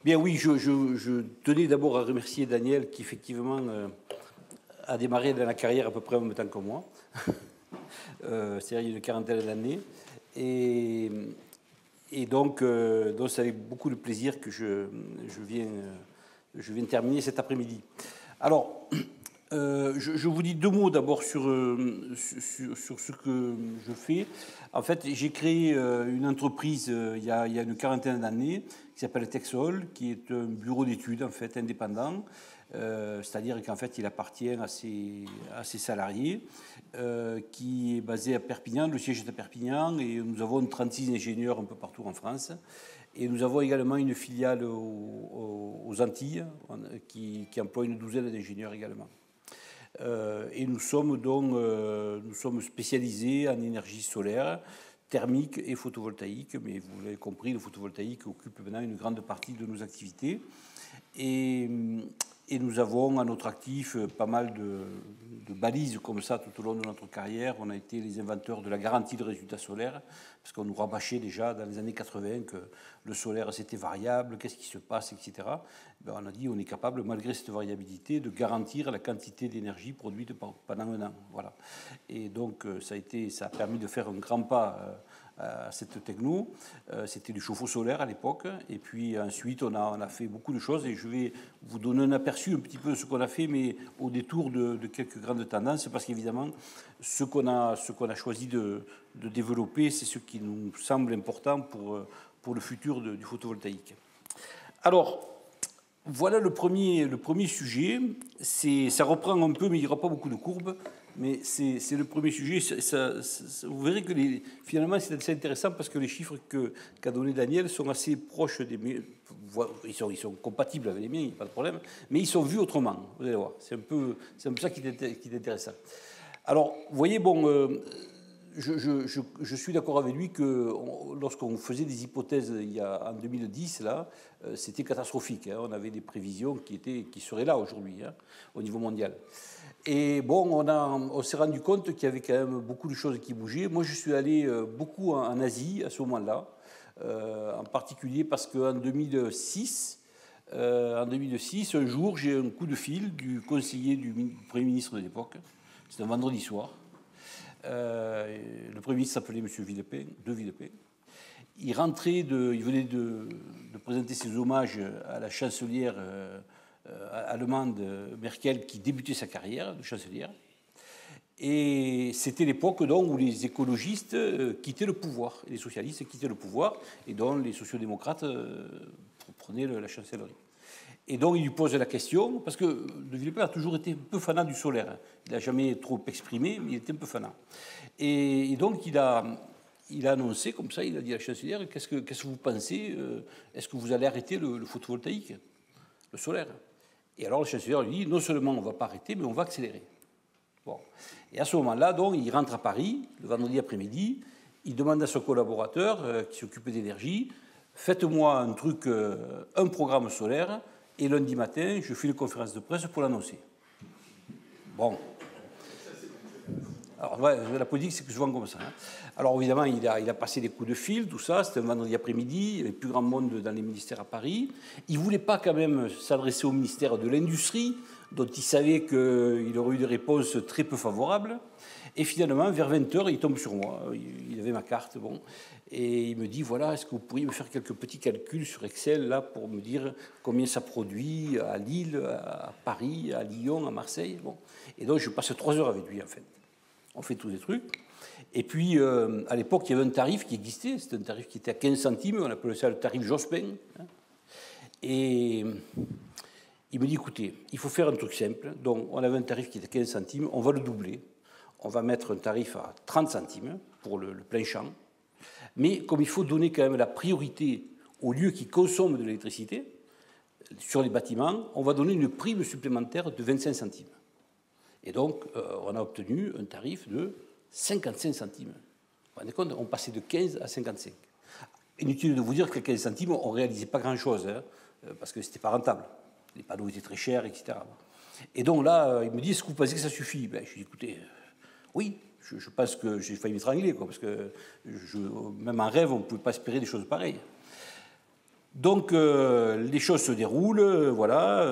Bien oui, je tenais d'abord à remercier Daniel qui effectivement a démarré dans la carrière à peu près en même temps que moi, c'est-à-dire il y a une quarantaine d'années. Et, donc c'est avec beaucoup de plaisir que je viens terminer cet après-midi. Alors, je vous dis deux mots d'abord sur ce que je fais. En fait, j'ai créé une entreprise il y a une quarantaine d'années qui s'appelle Texol, qui est un bureau d'études en fait indépendant. C'est-à-dire qu'en fait, il appartient à ses salariés, qui est basé à Perpignan. Le siège est à Perpignan et nous avons 36 ingénieurs un peu partout en France. Et nous avons également une filiale aux Antilles qui emploie une douzaine d'ingénieurs également. Et nous sommes spécialisés en énergie solaire, thermique et photovoltaïque. Mais vous l'avez compris, le photovoltaïque occupe maintenant une grande partie de nos activités. Et nous avons à notre actif pas mal de balises comme ça tout au long de notre carrière. On a été les inventeurs de la garantie de résultats solaires, parce qu'on nous rabâchait déjà dans les années 80 que le solaire c'était variable, qu'est-ce qui se passe, etc. Ben, on a dit on est capable, malgré cette variabilité, de garantir la quantité d'énergie produite pendant un an. Voilà. Et donc ça a permis de faire un grand pas à cette techno. C'était du chauffe-eau solaire à l'époque. Et puis ensuite, on a fait beaucoup de choses. Et je vais vous donner un aperçu un petit peu de ce qu'on a fait, mais au détour de quelques grandes tendances, parce qu'évidemment, ce qu'on a choisi de développer, c'est ce qui nous semble important pour le futur du photovoltaïque. Alors, voilà le premier sujet. Ça reprend un peu, mais il n'y aura pas beaucoup de courbes. Mais c'est le premier sujet. Vous verrez que finalement, c'est assez intéressant parce que les chiffres qu'a donné Daniel sont assez proches des miens. Ils sont compatibles avec les miens, il n'y a pas de problème. Mais ils sont vus autrement, vous allez voir. C'est un peu ça qui est intéressant. Alors, vous voyez, bon, je suis d'accord avec lui que lorsqu'on faisait des hypothèses en 2010, là, c'était catastrophique. Hein. On avait des prévisions qui seraient là aujourd'hui, hein, au niveau mondial. Et bon, on s'est rendu compte qu'il y avait quand même beaucoup de choses qui bougeaient. Moi, je suis allé beaucoup en Asie à ce moment-là, en particulier parce qu'en 2006, un jour, j'ai un coup de fil du conseiller du Premier ministre de l'époque. C'était un vendredi soir. Le Premier ministre s'appelait M. Villepin, de Villepin. Il venait de présenter ses hommages à la chancelière allemande Merkel qui débutait sa carrière de chancelière. Et c'était l'époque donc où les écologistes quittaient le pouvoir, et les socialistes quittaient le pouvoir, et dont les sociodémocrates prenaient la chancellerie. Et donc il lui pose la question, parce que de Villepin a toujours été un peu fanat du solaire. Il n'a jamais trop exprimé, mais il était un peu fanat. Et donc il a annoncé comme ça, il a dit à la chancelière, qu'est-ce que vous pensez, est-ce que vous allez arrêter le photovoltaïque, le solaire? Et alors le chancelier lui dit, non seulement on ne va pas arrêter, mais on va accélérer. Bon. Et à ce moment-là, donc, il rentre à Paris, le vendredi après-midi, il demande à son collaborateur qui s'occupe d'énergie, faites-moi un programme solaire, et lundi matin, je fais une conférence de presse pour l'annoncer. Bon. Alors, ouais, la politique, c'est souvent comme ça. Hein. Alors, évidemment, il a passé des coups de fil, tout ça. C'était un vendredi après-midi. Il y avait plus grand monde dans les ministères à Paris. Il ne voulait pas quand même s'adresser au ministère de l'Industrie, dont il savait qu'il aurait eu des réponses très peu favorables. Et finalement, vers 20h, il tombe sur moi. Il avait ma carte, bon. Et il me dit, voilà, est-ce que vous pourriez me faire quelques petits calculs sur Excel, là, pour me dire combien ça produit à Lille, à Paris, à Lyon, à Marseille, bon. Et donc, je passe 3 heures avec lui, en fait. On fait tous des trucs. Et puis, à l'époque, il y avait un tarif qui existait. C'était un tarif qui était à 15 centimes. On appelait ça le tarif Jospin. Et il me dit, écoutez, il faut faire un truc simple. Donc, on avait un tarif qui était à 15 centimes. On va le doubler. On va mettre un tarif à 30 centimes pour le plein champ. Mais comme il faut donner quand même la priorité aux lieux qui consomment de l'électricité, sur les bâtiments, on va donner une prime supplémentaire de 25 centimes. Et donc, on a obtenu un tarif de 55 centimes. Vous vous rendez compte, on passait de 15 à 55. Inutile de vous dire que 15 centimes, on ne réalisait pas grand-chose, hein, parce que ce n'était pas rentable. Les panneaux étaient très chers, etc. Et donc là, il me dit, est-ce que vous pensez que ça suffit? Ben, je lui dis, écoutez, oui, je pense que j'ai failli m'étrangler, parce que même en rêve, on ne pouvait pas espérer des choses pareilles. Donc les choses se déroulent, voilà,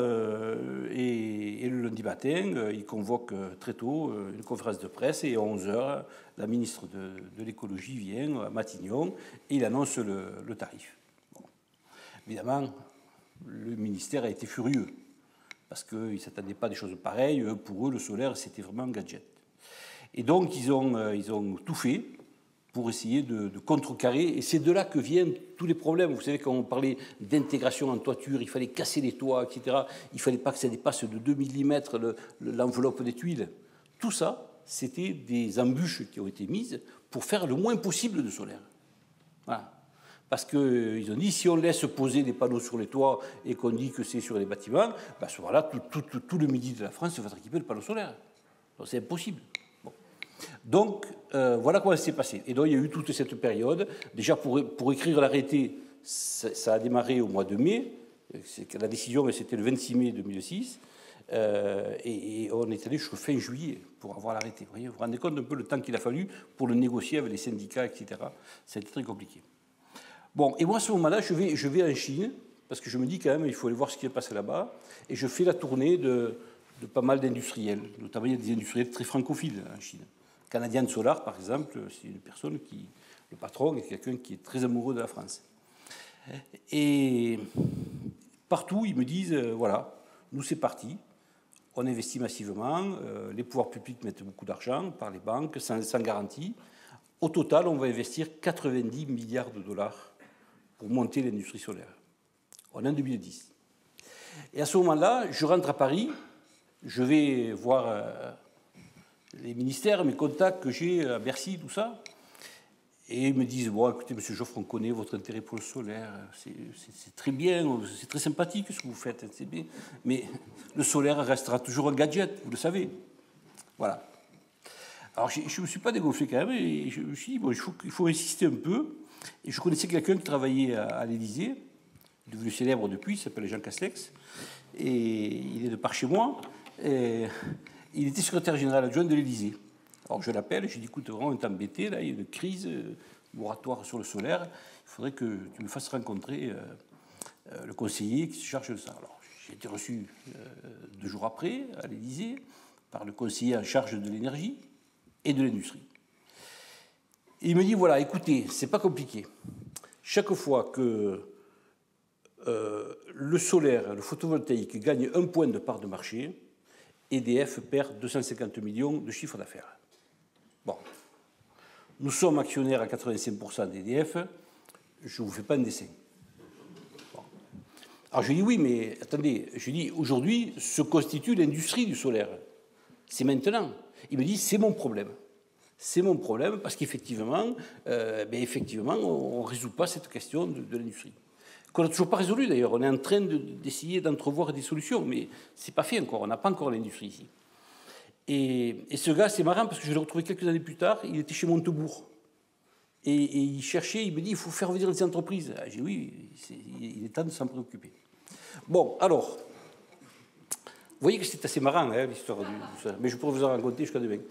et le lundi matin, il convoque très tôt une conférence de presse et à 11 h, la ministre de l'écologie vient à Matignon et il annonce le tarif. Bon. Évidemment, le ministère a été furieux parce qu'ils ne s'attendaient pas à des choses pareilles. Pour eux, le solaire, c'était vraiment un gadget. Et donc, ils ont tout fait pour essayer de contrecarrer. Et c'est de là que viennent tous les problèmes. Vous savez, quand on parlait d'intégration en toiture, il fallait casser les toits, etc. Il ne fallait pas que ça dépasse de 2 mm l'enveloppe des tuiles. Tout ça, c'était des embûches qui ont été mises pour faire le moins possible de solaire. Voilà. Parce qu'ils ont dit, si on laisse poser des panneaux sur les toits et qu'on dit que c'est sur les bâtiments, ben à ce moment-là, tout le midi de la France va être équipé de panneaux solaires. C'est impossible. Bon. Donc, voilà comment ça s'est passé. Et donc, il y a eu toute cette période. Déjà, pour écrire l'arrêté, ça a démarré au mois de mai. La décision, c'était le 26 mai 2006. Et on est allé jusqu'au fin juillet pour avoir l'arrêté. Vous vous rendez compte un peu le temps qu'il a fallu pour le négocier avec les syndicats, etc. Ça a été très compliqué. Bon, et moi, à ce moment-là, je vais en Chine, parce que je me dis quand même, il faut aller voir ce qui est passé là-bas, et je fais la tournée de pas mal d'industriels, notamment il y a des industriels très francophiles en Chine. Canadian Solar, par exemple, c'est une personne qui, le patron, est quelqu'un qui est très amoureux de la France. Et partout, ils me disent, voilà, nous c'est parti, on investit massivement, les pouvoirs publics mettent beaucoup d'argent par les banques, sans garantie. Au total, on va investir 90 milliards de dollars pour monter l'industrie solaire. On est en 2010. Et à ce moment-là, je rentre à Paris, je vais voir les ministères, mes contacts que j'ai à Bercy, tout ça, et ils me disent, bon, écoutez, monsieur Joffre, on connaît votre intérêt pour le solaire, c'est très bien, c'est très sympathique ce que vous faites, c'est bien, mais le solaire restera toujours un gadget, vous le savez. Voilà. Alors, je ne me suis pas dégonflé quand même, et je me suis dit, bon, il faut insister un peu. Et je connaissais quelqu'un qui travaillait à l'Élysée, devenu célèbre depuis, il s'appelle Jean Castex, et il est de par chez moi. Et il était secrétaire général adjoint de l'Élysée. Alors je l'appelle, je lui dis, écoute, on est embêté, là, il y a une crise moratoire sur le solaire, il faudrait que tu me fasses rencontrer le conseiller qui se charge de ça. Alors j'ai été reçu 2 jours après à l'Élysée par le conseiller en charge de l'énergie et de l'industrie. Et il me dit, voilà, écoutez, c'est pas compliqué. Chaque fois que le solaire, le photovoltaïque gagne 1 point de part de marché, EDF perd 250 millions de chiffre d'affaires. Bon. Nous sommes actionnaires à 85% d'EDF, je ne vous fais pas un dessin. Bon. Alors je lui dis, oui, mais attendez, je lui dis, aujourd'hui se constitue l'industrie du solaire. C'est maintenant. Il me dit, c'est mon problème. C'est mon problème parce qu'effectivement, on ne résout pas cette question de l'industrie. Qu'on n'a toujours pas résolu d'ailleurs. On est en train d'essayer d'entrevoir des solutions, mais ce n'est pas fait encore. On n'a pas encore l'industrie ici. Et ce gars, c'est marrant parce que je l'ai retrouvé quelques années plus tard. Il était chez Montebourg. Et il cherchait, il me dit, il faut faire venir des entreprises. J'ai dit, oui, il est temps de s'en préoccuper. Bon, alors, vous voyez que c'est assez marrant, hein, l'histoire du solaire. Mais je pourrais vous en raconter jusqu'à demain.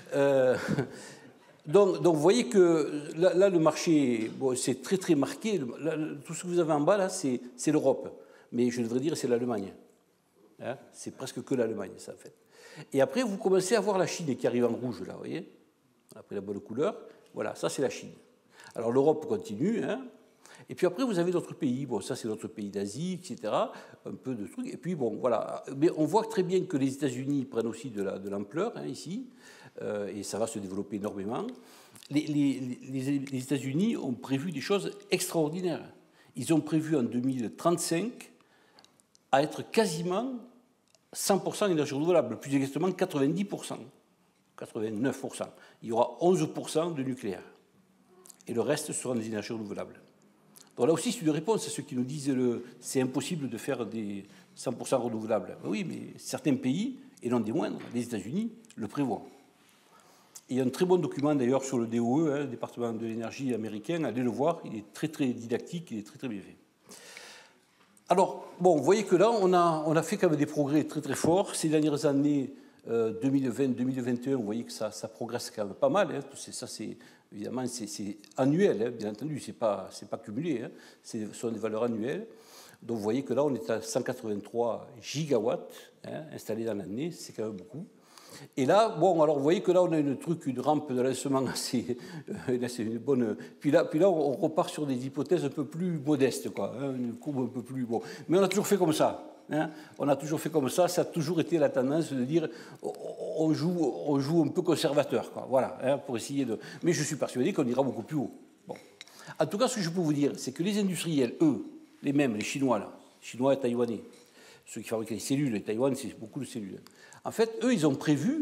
Donc, vous voyez que là le marché, bon, c'est très très marqué. Tout ce que vous avez en bas, là, c'est l'Europe. Mais je devrais dire c'est l'Allemagne. Hein, c'est presque que l'Allemagne, ça, en fait. Et après, vous commencez à voir la Chine qui arrive en rouge, là, vous voyez. Après la bonne couleur. Voilà, ça, c'est la Chine. Alors, l'Europe continue, hein. Et puis après, vous avez d'autres pays. Bon, ça, c'est d'autres pays d'Asie, etc. Un peu de trucs. Et puis, bon, voilà. Mais on voit très bien que les États-Unis prennent aussi de l'ampleur, hein, ici. Et ça va se développer énormément. Les États-Unis ont prévu des choses extraordinaires. Ils ont prévu en 2035 à être quasiment 100% d'énergie renouvelable, plus exactement 90%, 89%. Il y aura 11% de nucléaire. Et le reste sera des énergies renouvelables. Donc là aussi, c'est une réponse à ceux qui nous disent c'est impossible de faire des 100% renouvelables. Oui, mais certains pays, et non des moindres, les États-Unis, le prévoient. Et il y a un très bon document d'ailleurs sur le DOE, hein, le département de l'énergie américain, allez le voir, il est très très didactique, il est très très bien fait. Alors, bon, vous voyez que là, on a fait quand même des progrès très très forts. Ces dernières années, 2020, 2021, vous voyez que ça progresse quand même pas mal. Hein. Ça, c'est évidemment, c'est annuel, hein, bien entendu, c'est pas cumulé, hein, ce sont des valeurs annuelles. Donc vous voyez que là, on est à 183 gigawatts hein, installés dans l'année, c'est quand même beaucoup. Et là, bon, alors vous voyez que là, on a une rampe de lancement assez, c'est une bonne. Puis là, on repart sur des hypothèses un peu plus modestes, quoi, hein, une courbe un peu plus. Bon. Mais on a toujours fait comme ça. Hein, on a toujours fait comme ça. Ça a toujours été la tendance de dire on joue un peu conservateur, quoi. Voilà, hein, pour essayer de. Mais je suis persuadé qu'on ira beaucoup plus haut. Bon. En tout cas, ce que je peux vous dire, c'est que les industriels, eux, les mêmes, les Chinois, là, Chinois et Taïwanais, ceux qui fabriquent les cellules, et Taïwan, c'est beaucoup de cellules. En fait, eux, ils ont prévu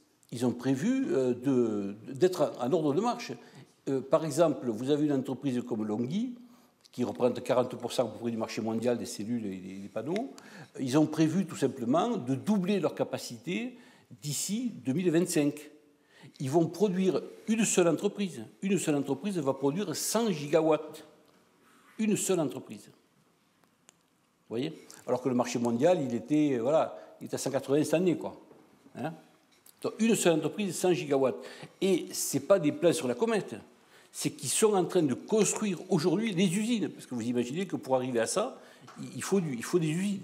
d'être en ordre de marche. Par exemple, vous avez une entreprise comme Longhi, qui représente 40% à peu près du marché mondial des cellules et des panneaux. Ils ont prévu tout simplement de doubler leur capacité d'ici 2025. Ils vont produire une seule entreprise. Une seule entreprise va produire 100 gigawatts. Une seule entreprise. Vous voyez? Alors que le marché mondial, il était à 180 cette année, quoi. Hein? Donc, une seule entreprise, 100 gigawatts. Et ce n'est pas des plans sur la comète. C'est qu'ils sont en train de construire aujourd'hui des usines. Parce que vous imaginez que pour arriver à ça, il faut des usines.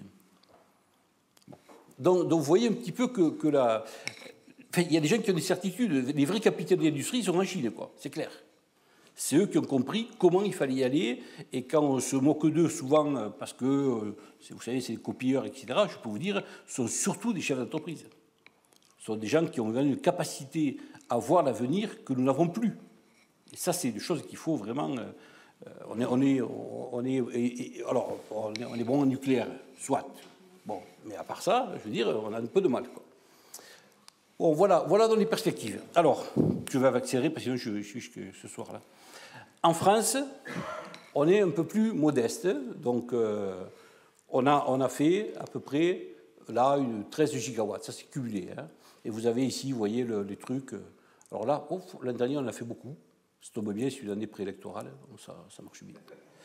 Donc vous voyez un petit peu que la... Enfin, il y a des gens qui ont des certitudes. Les vrais capitaines de l'industrie sont en Chine, quoi. C'est clair. C'est eux qui ont compris comment il fallait y aller. Et quand on se moque d'eux souvent, parce que, vous savez, c'est des copieurs, etc., je peux vous dire, ce sont surtout des chefs d'entreprise. Ce sont des gens qui ont une capacité à voir l'avenir que nous n'avons plus. Et ça, c'est une chose qu'il faut vraiment... on est bon en nucléaire, soit. Bon, mais à part ça, je veux dire, on a un peu de mal, quoi. Bon, voilà dans les perspectives. Alors, je vais accélérer parce que sinon je suis ce soir-là. En France, on est un peu plus modeste. Donc, on a fait à peu près, là, 13 gigawatts. Ça, c'est cumulé. Hein. Et vous avez ici, vous voyez, les trucs. Alors là, l'année dernière, on a fait beaucoup. Ça tombe bien, c'est une année préélectorale. Donc ça marche bien.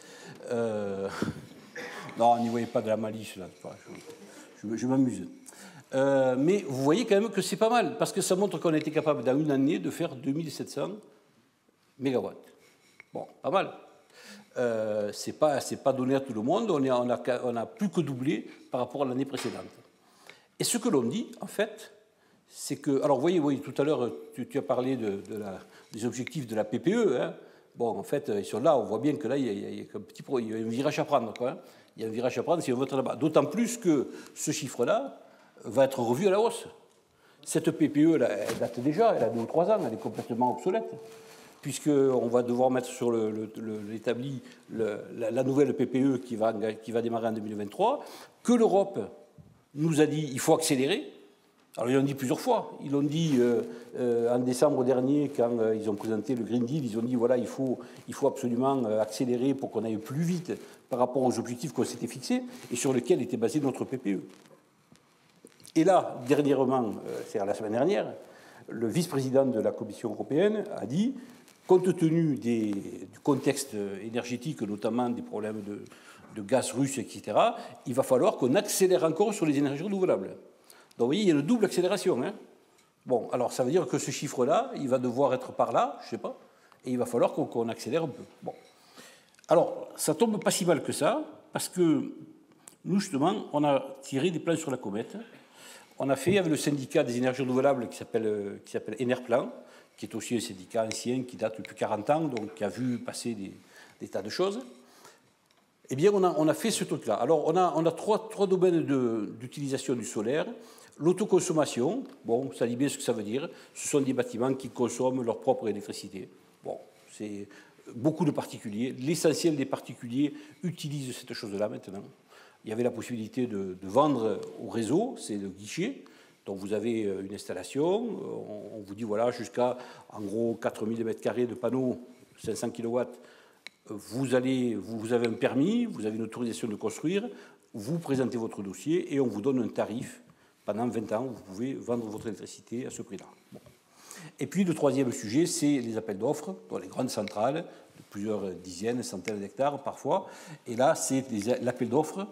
Non, n'y voyez pas de la malice, là. Je m'amuse. Mais vous voyez quand même que c'est pas mal, parce que ça montre qu'on a été capable, dans une année, de faire 2700 mégawatts. Bon, pas mal. C'est pas donné à tout le monde, on a plus que doublé par rapport à l'année précédente. Et ce que l'on dit, en fait, c'est que... Alors, vous voyez, tout à l'heure, tu as parlé des objectifs de la PPE. Hein. Bon, en fait, ils sont là, on voit bien que là, il y a un virage à prendre, quoi. Hein. Il y a un virage à prendre si on vote là-bas. D'autant plus que ce chiffre-là va être revu à la hausse. Cette PPE, là, elle date déjà, elle a 2 ou 3 ans, elle est complètement obsolète, puisqu'on va devoir mettre sur l'établi la nouvelle PPE qui va démarrer en 2023, que l'Europe nous a dit il faut accélérer. Alors ils l'ont dit plusieurs fois. Ils l'ont dit en décembre dernier, quand ils ont présenté le Green Deal, ils ont dit voilà, il faut absolument accélérer pour qu'on aille plus vite par rapport aux objectifs qu'on s'était fixés et sur lesquels était basée notre PPE. Et là, dernièrement, c'est-à-dire la semaine dernière, le vice-président de la Commission européenne a dit, compte tenu du contexte énergétique, notamment des problèmes de gaz russe, etc., il va falloir qu'on accélère encore sur les énergies renouvelables. Donc vous voyez, il y a une double accélération. Hein. Bon, alors ça veut dire que ce chiffre-là, il va devoir être par là, je ne sais pas, et il va falloir qu'on accélère un peu. Bon. Alors, ça tombe pas si mal que ça, parce que nous, justement, on a tiré des plans sur la comète. On a fait avec le syndicat des énergies renouvelables qui s'appelle Enerplan, qui est aussi un syndicat ancien qui date depuis 40 ans, donc qui a vu passer des tas de choses. Eh bien, on a fait ce truc-là. Alors, on a trois domaines d'utilisation du solaire. L'autoconsommation, bon, ça dit bien ce que ça veut dire. Ce sont des bâtiments qui consomment leur propre électricité. Bon, c'est beaucoup de particuliers. L'essentiel des particuliers utilisent cette chose-là maintenant. Il y avait la possibilité de vendre au réseau, c'est le guichet. Donc vous avez une installation, on vous dit voilà, jusqu'à en gros 4000 m² de panneaux, 500 kW, vous avez un permis, vous avez une autorisation de construire, vous présentez votre dossier et on vous donne un tarif. Pendant 20 ans, vous pouvez vendre votre électricité à ce prix-là. Bon. Et puis le troisième sujet, c'est les appels d'offres, dans les grandes centrales, de plusieurs dizaines, centaines d'hectares parfois. Et là, c'est l'appel d'offres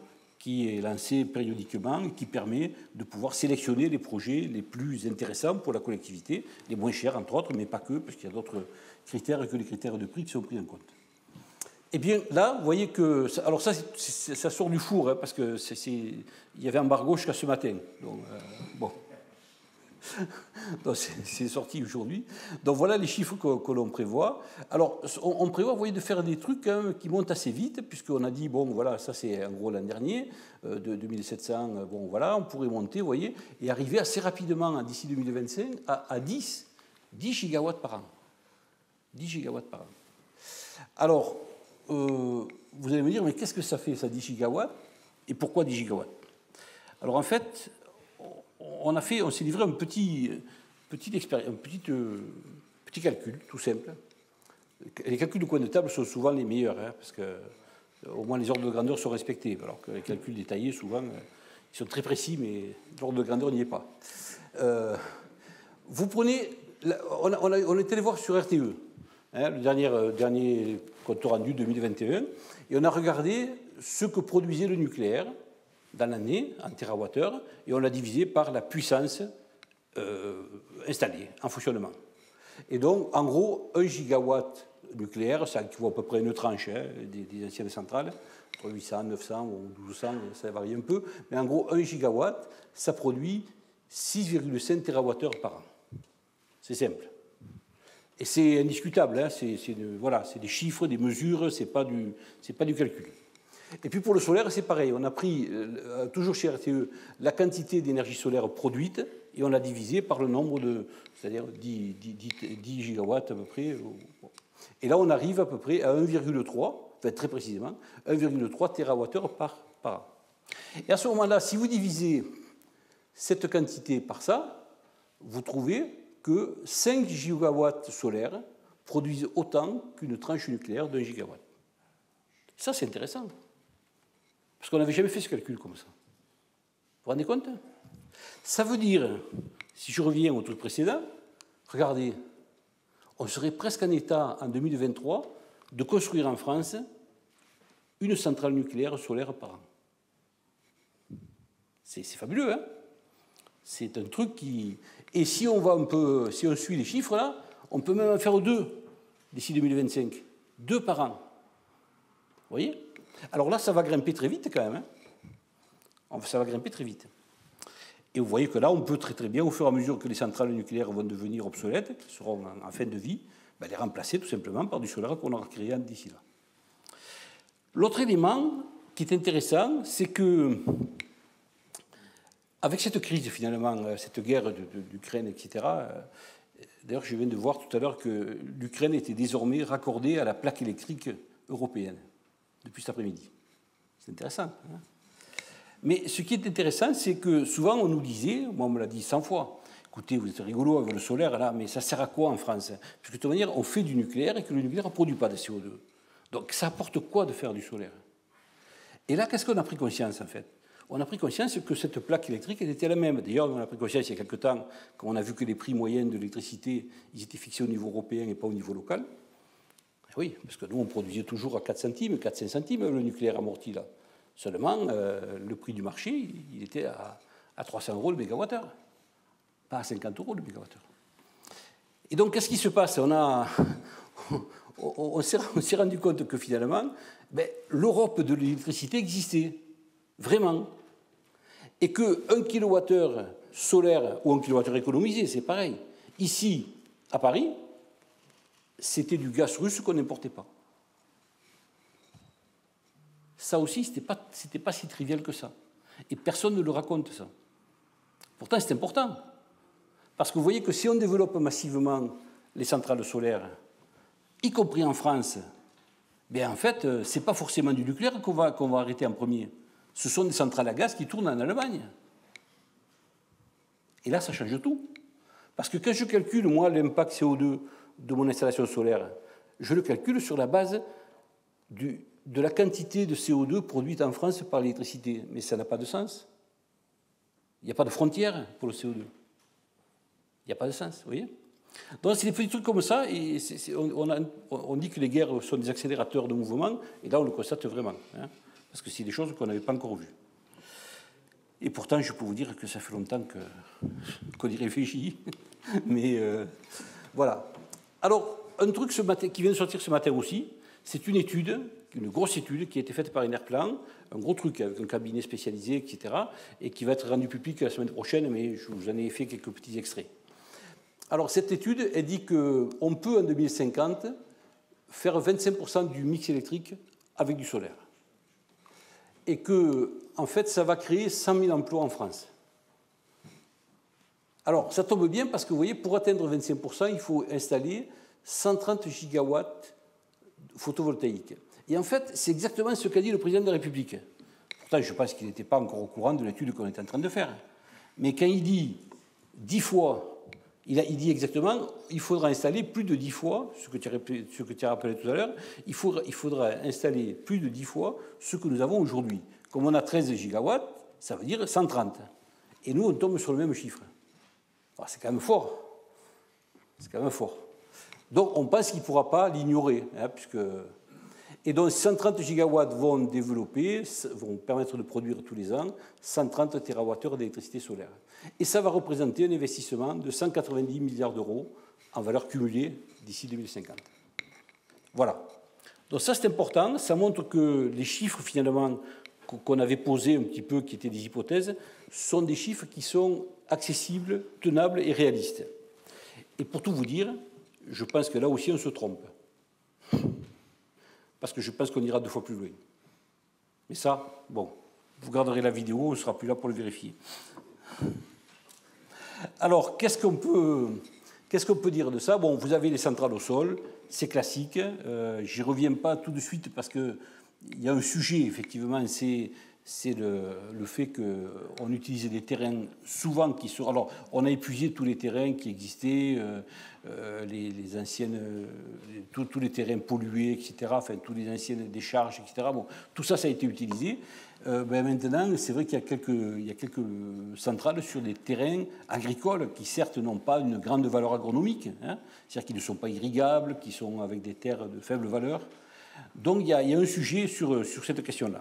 qui est lancé périodiquement et qui permet de pouvoir sélectionner les projets les plus intéressants pour la collectivité, les moins chers entre autres, mais pas que, parce qu'il y a d'autres critères que les critères de prix qui sont pris en compte. Eh bien là, vous voyez que... Alors ça sort du four, hein, parce qu'il y avait embargo jusqu'à ce matin. Donc, bon... Donc c'est sorti aujourd'hui. Donc voilà les chiffres que l'on prévoit. Alors on prévoit, vous voyez, de faire des trucs qui montent assez vite, puisqu'on a dit, bon voilà, ça c'est en gros l'an dernier, de 2700, bon voilà, on pourrait monter, vous voyez, et arriver assez rapidement, d'ici 2025, à 10 gigawatts par an. 10 gigawatts par an. Alors, vous allez me dire, mais qu'est-ce que ça fait, ça, 10 gigawatts, et pourquoi 10 gigawatts? Alors en fait, on s'est livré un petit calcul, tout simple. Les calculs de coin de table sont souvent les meilleurs, hein, parce que au moins les ordres de grandeur sont respectés, alors que les calculs détaillés, souvent, ils sont très précis, mais l'ordre de grandeur n'y est pas. Vous prenez... On est allé voir sur RTE, hein, le dernier compte rendu 2021, et on a regardé ce que produisait le nucléaire dans l'année, en térawattheure, et on l'a divisé par la puissance installée, en fonctionnement. Et donc, en gros, 1 gigawatt nucléaire, ça équivaut à peu près une tranche, hein, des anciennes centrales, entre 800, 900 ou 1200, ça varie un peu, mais en gros, 1 gigawatt, ça produit 6,5 térawattheures par an. C'est simple. Et c'est indiscutable, hein, voilà, c'est des chiffres, des mesures, c'est pas du calcul. Et puis pour le solaire, c'est pareil. On a pris, toujours chez RTE, la quantité d'énergie solaire produite et on l'a divisé par le nombre c'est-à-dire 10 gigawatts à peu près. Et là, on arrive à peu près à 1,3, enfin très précisément, 1,3 térawattheures par an. Et à ce moment-là, si vous divisez cette quantité par ça, vous trouvez que 5 gigawatts solaires produisent autant qu'une tranche nucléaire d'1 gigawatt. Ça, c'est intéressant. Parce qu'on n'avait jamais fait ce calcul comme ça. Vous vous rendez compte? Ça veut dire, si je reviens au truc précédent, regardez, on serait presque en état, en 2023, de construire en France une centrale nucléaire solaire par an. C'est fabuleux, hein? C'est un truc qui... Et si on suit les chiffres, là, on peut même en faire 2 d'ici 2025. 2 par an. Vous voyez? Alors là, ça va grimper très vite quand même. Hein. Ça va grimper très vite. Et vous voyez que là, on peut très très bien, au fur et à mesure que les centrales nucléaires vont devenir obsolètes, qui seront en fin de vie, les remplacer tout simplement par du solaire qu'on aura créé d'ici là. L'autre élément qui est intéressant, c'est que, avec cette crise finalement, cette guerre d'Ukraine, etc., d'ailleurs, je viens de voir tout à l'heure que l'Ukraine était désormais raccordée à la plaque électrique européenne. Depuis cet après-midi. C'est intéressant. Hein. Mais ce qui est intéressant, c'est que souvent on nous disait, moi on me l'a dit 100 fois, écoutez, vous êtes rigolo avec le solaire, là, mais ça sert à quoi en France? Parce que de toute manière, on fait du nucléaire et que le nucléaire ne produit pas de CO2. Donc ça apporte quoi de faire du solaire? Et là, qu'est-ce qu'on a pris conscience en fait? On a pris conscience que cette plaque électrique elle était la même. D'ailleurs, on a pris conscience il y a quelque temps, quand on a vu que les prix moyens de l'électricité, ils étaient fixés au niveau européen et pas au niveau local. Oui, parce que nous, on produisait toujours à 4 centimes, 4-5 centimes le nucléaire amorti là. Seulement, le prix du marché, il était à 300 € le mégawattheure, pas à 50 € le mégawattheure. Et donc, qu'est-ce qui se passe? On s'est rendu compte que finalement, l'Europe de l'électricité existait, vraiment. Et que 1 kWh solaire ou 1 kWh économisé, c'est pareil. Ici, à Paris, c'était du gaz russe qu'on n'importait pas. Ça aussi, ce n'était pas si trivial que ça. Et personne ne le raconte, ça. Pourtant, c'est important. Parce que vous voyez que si on développe massivement les centrales solaires, y compris en France, en fait, ce n'est pas forcément du nucléaire qu'on va arrêter en premier. Ce sont des centrales à gaz qui tournent en Allemagne. Et là, ça change tout. Parce que quand je calcule, moi, l'impact CO2 de mon installation solaire, je le calcule sur la base de la quantité de CO2 produite en France par l'électricité. Mais ça n'a pas de sens. Il n'y a pas de frontière pour le CO2. Il n'y a pas de sens, vous voyez? Donc c'est des petits trucs comme ça, et on dit que les guerres sont des accélérateurs de mouvement, et là on le constate vraiment, hein, parce que c'est des choses qu'on n'avait pas encore vues. Et pourtant, je peux vous dire que ça fait longtemps qu'on y réfléchit. Mais voilà. Alors, un truc qui vient de sortir ce matin aussi, c'est une étude, une grosse étude qui a été faite par Enerplan, un gros truc avec un cabinet spécialisé, etc., et qui va être rendu public la semaine prochaine, mais je vous en ai fait quelques petits extraits. Alors, cette étude, elle dit qu'on peut, en 2050, faire 25% du mix électrique avec du solaire. Et que, en fait, ça va créer 100 000 emplois en France. Alors, ça tombe bien parce que, vous voyez, pour atteindre 25%, il faut installer 130 gigawatts photovoltaïques. Et en fait, c'est exactement ce qu'a dit le président de la République. Pourtant, je pense qu'il n'était pas encore au courant de l'étude qu'on est en train de faire. Mais quand il dit 10 fois, il dit exactement il faudra installer plus de 10 fois, ce que tu as rappelé tout à l'heure, il faudra installer plus de 10 fois ce que nous avons aujourd'hui. Comme on a 13 gigawatts, ça veut dire 130. Et nous, on tombe sur le même chiffre. Alors, c'est quand même fort. C'est quand même fort. Donc, on pense qu'il ne pourra pas l'ignorer, hein, puisque... Et donc, 130 gigawatts vont permettre de produire tous les ans 130 TWh d'électricité solaire. Et ça va représenter un investissement de 190 milliards d'euros en valeur cumulée d'ici 2050. Voilà. Donc ça, c'est important. Ça montre que les chiffres, finalement, qu'on avait posés un petit peu, qui étaient des hypothèses, sont des chiffres qui sont accessibles, tenables et réalistes. Et pour tout vous dire, je pense que là aussi, on se trompe. Parce que je pense qu'on ira 2 fois plus loin. Mais ça, bon, vous garderez la vidéo, on ne sera plus là pour le vérifier. Alors, qu'est-ce qu'on peut dire de ça? Bon, vous avez les centrales au sol, c'est classique. J'y reviens pas tout de suite parce qu'il y a un sujet, effectivement, c'est le fait qu'on utilise des terrains souvent qui sont... Alors, on a épuisé tous les terrains qui existaient, les anciennes... tous les terrains pollués, etc., enfin, tous les anciennes décharges, etc. Bon, tout ça, ça a été utilisé. Maintenant, c'est vrai qu'il y a quelques centrales sur des terrains agricoles qui, certes, n'ont pas une grande valeur agronomique, hein, c'est-à-dire qu'ils ne sont pas irrigables, qui sont avec des terres de faible valeur. Donc, il y a un sujet sur cette question-là.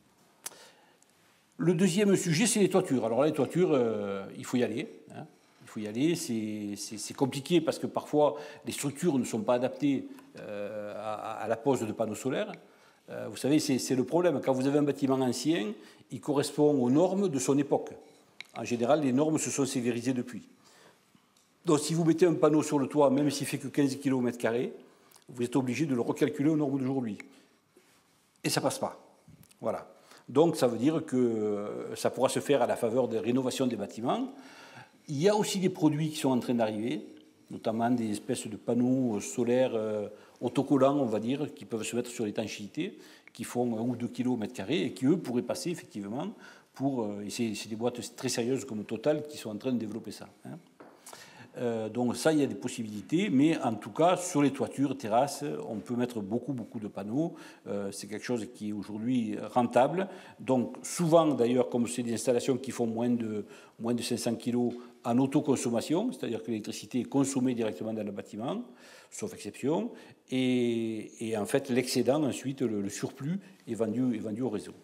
Le deuxième sujet, c'est les toitures. Alors, les toitures, il faut y aller. Hein. Il faut y aller. C'est compliqué parce que parfois, les structures ne sont pas adaptées à la pose de panneaux solaires. Vous savez, c'est le problème. Quand vous avez un bâtiment ancien, il correspond aux normes de son époque. En général, les normes se sont sévérisées depuis. Donc, si vous mettez un panneau sur le toit, même s'il fait que 15 km², vous êtes obligé de le recalculer aux normes d'aujourd'hui. Et ça ne passe pas. Voilà. Donc, ça veut dire que ça pourra se faire à la faveur de rénovation des bâtiments. Il y a aussi des produits qui sont en train d'arriver, notamment des espèces de panneaux solaires autocollants, on va dire, qui peuvent se mettre sur l'étanchéité, qui font 1 ou 2 km² et qui, eux, pourraient passer effectivement pour... et c'est des boîtes très sérieuses comme Total qui sont en train de développer ça. Hein. Donc ça, il y a des possibilités, mais en tout cas, sur les toitures, terrasses, on peut mettre beaucoup de panneaux. C'est quelque chose qui est aujourd'hui rentable. Donc souvent, d'ailleurs, comme c'est des installations qui font moins de 500 kg en autoconsommation, c'est-à-dire que l'électricité est consommée directement dans le bâtiment, sauf exception, et en fait, l'excédent, ensuite, le surplus, est vendu au réseau.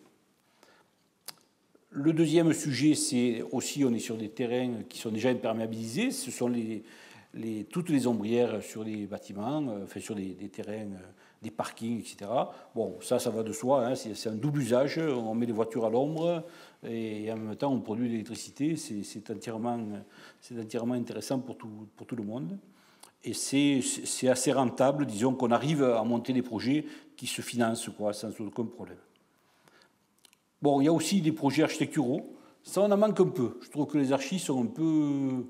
Le deuxième sujet, c'est aussi, on est sur des terrains qui sont déjà imperméabilisés. Ce sont toutes les ombrières sur les bâtiments, enfin sur des terrains, des parkings, etc. Bon, ça va de soi. Hein, c'est un double usage. On met les voitures à l'ombre et en même temps, on produit de l'électricité. C'est entièrement intéressant pour tout le monde. Et c'est assez rentable. Disons qu'on arrive à monter des projets qui se financent sans aucun problème. Bon, il y a aussi des projets architecturaux. Ça, on en manque un peu. Je trouve que les archis sont un peu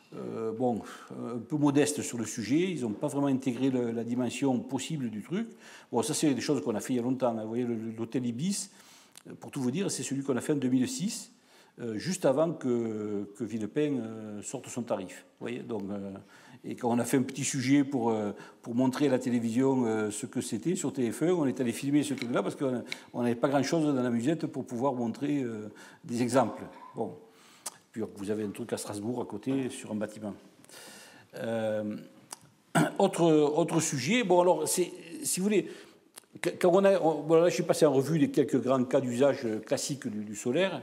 modestes sur le sujet. Ils n'ont pas vraiment intégré la dimension possible du truc. Bon, ça, c'est des choses qu'on a fait il y a longtemps. Vous voyez, l'hôtel Ibis, pour tout vous dire, c'est celui qu'on a fait en 2006, juste avant que Villepin sorte son tarif. Vous voyez, donc... Et quand on a fait un petit sujet pour montrer à la télévision ce que c'était sur TF1, on est allé filmer ce truc-là parce qu'on n'avait pas grand-chose dans la musette pour pouvoir montrer des exemples. Bon. Puis vous avez un truc à Strasbourg à côté sur un bâtiment. Autre sujet, bon alors, si vous voulez, quand là, je suis passé en revue les quelques grands cas d'usage classiques du solaire.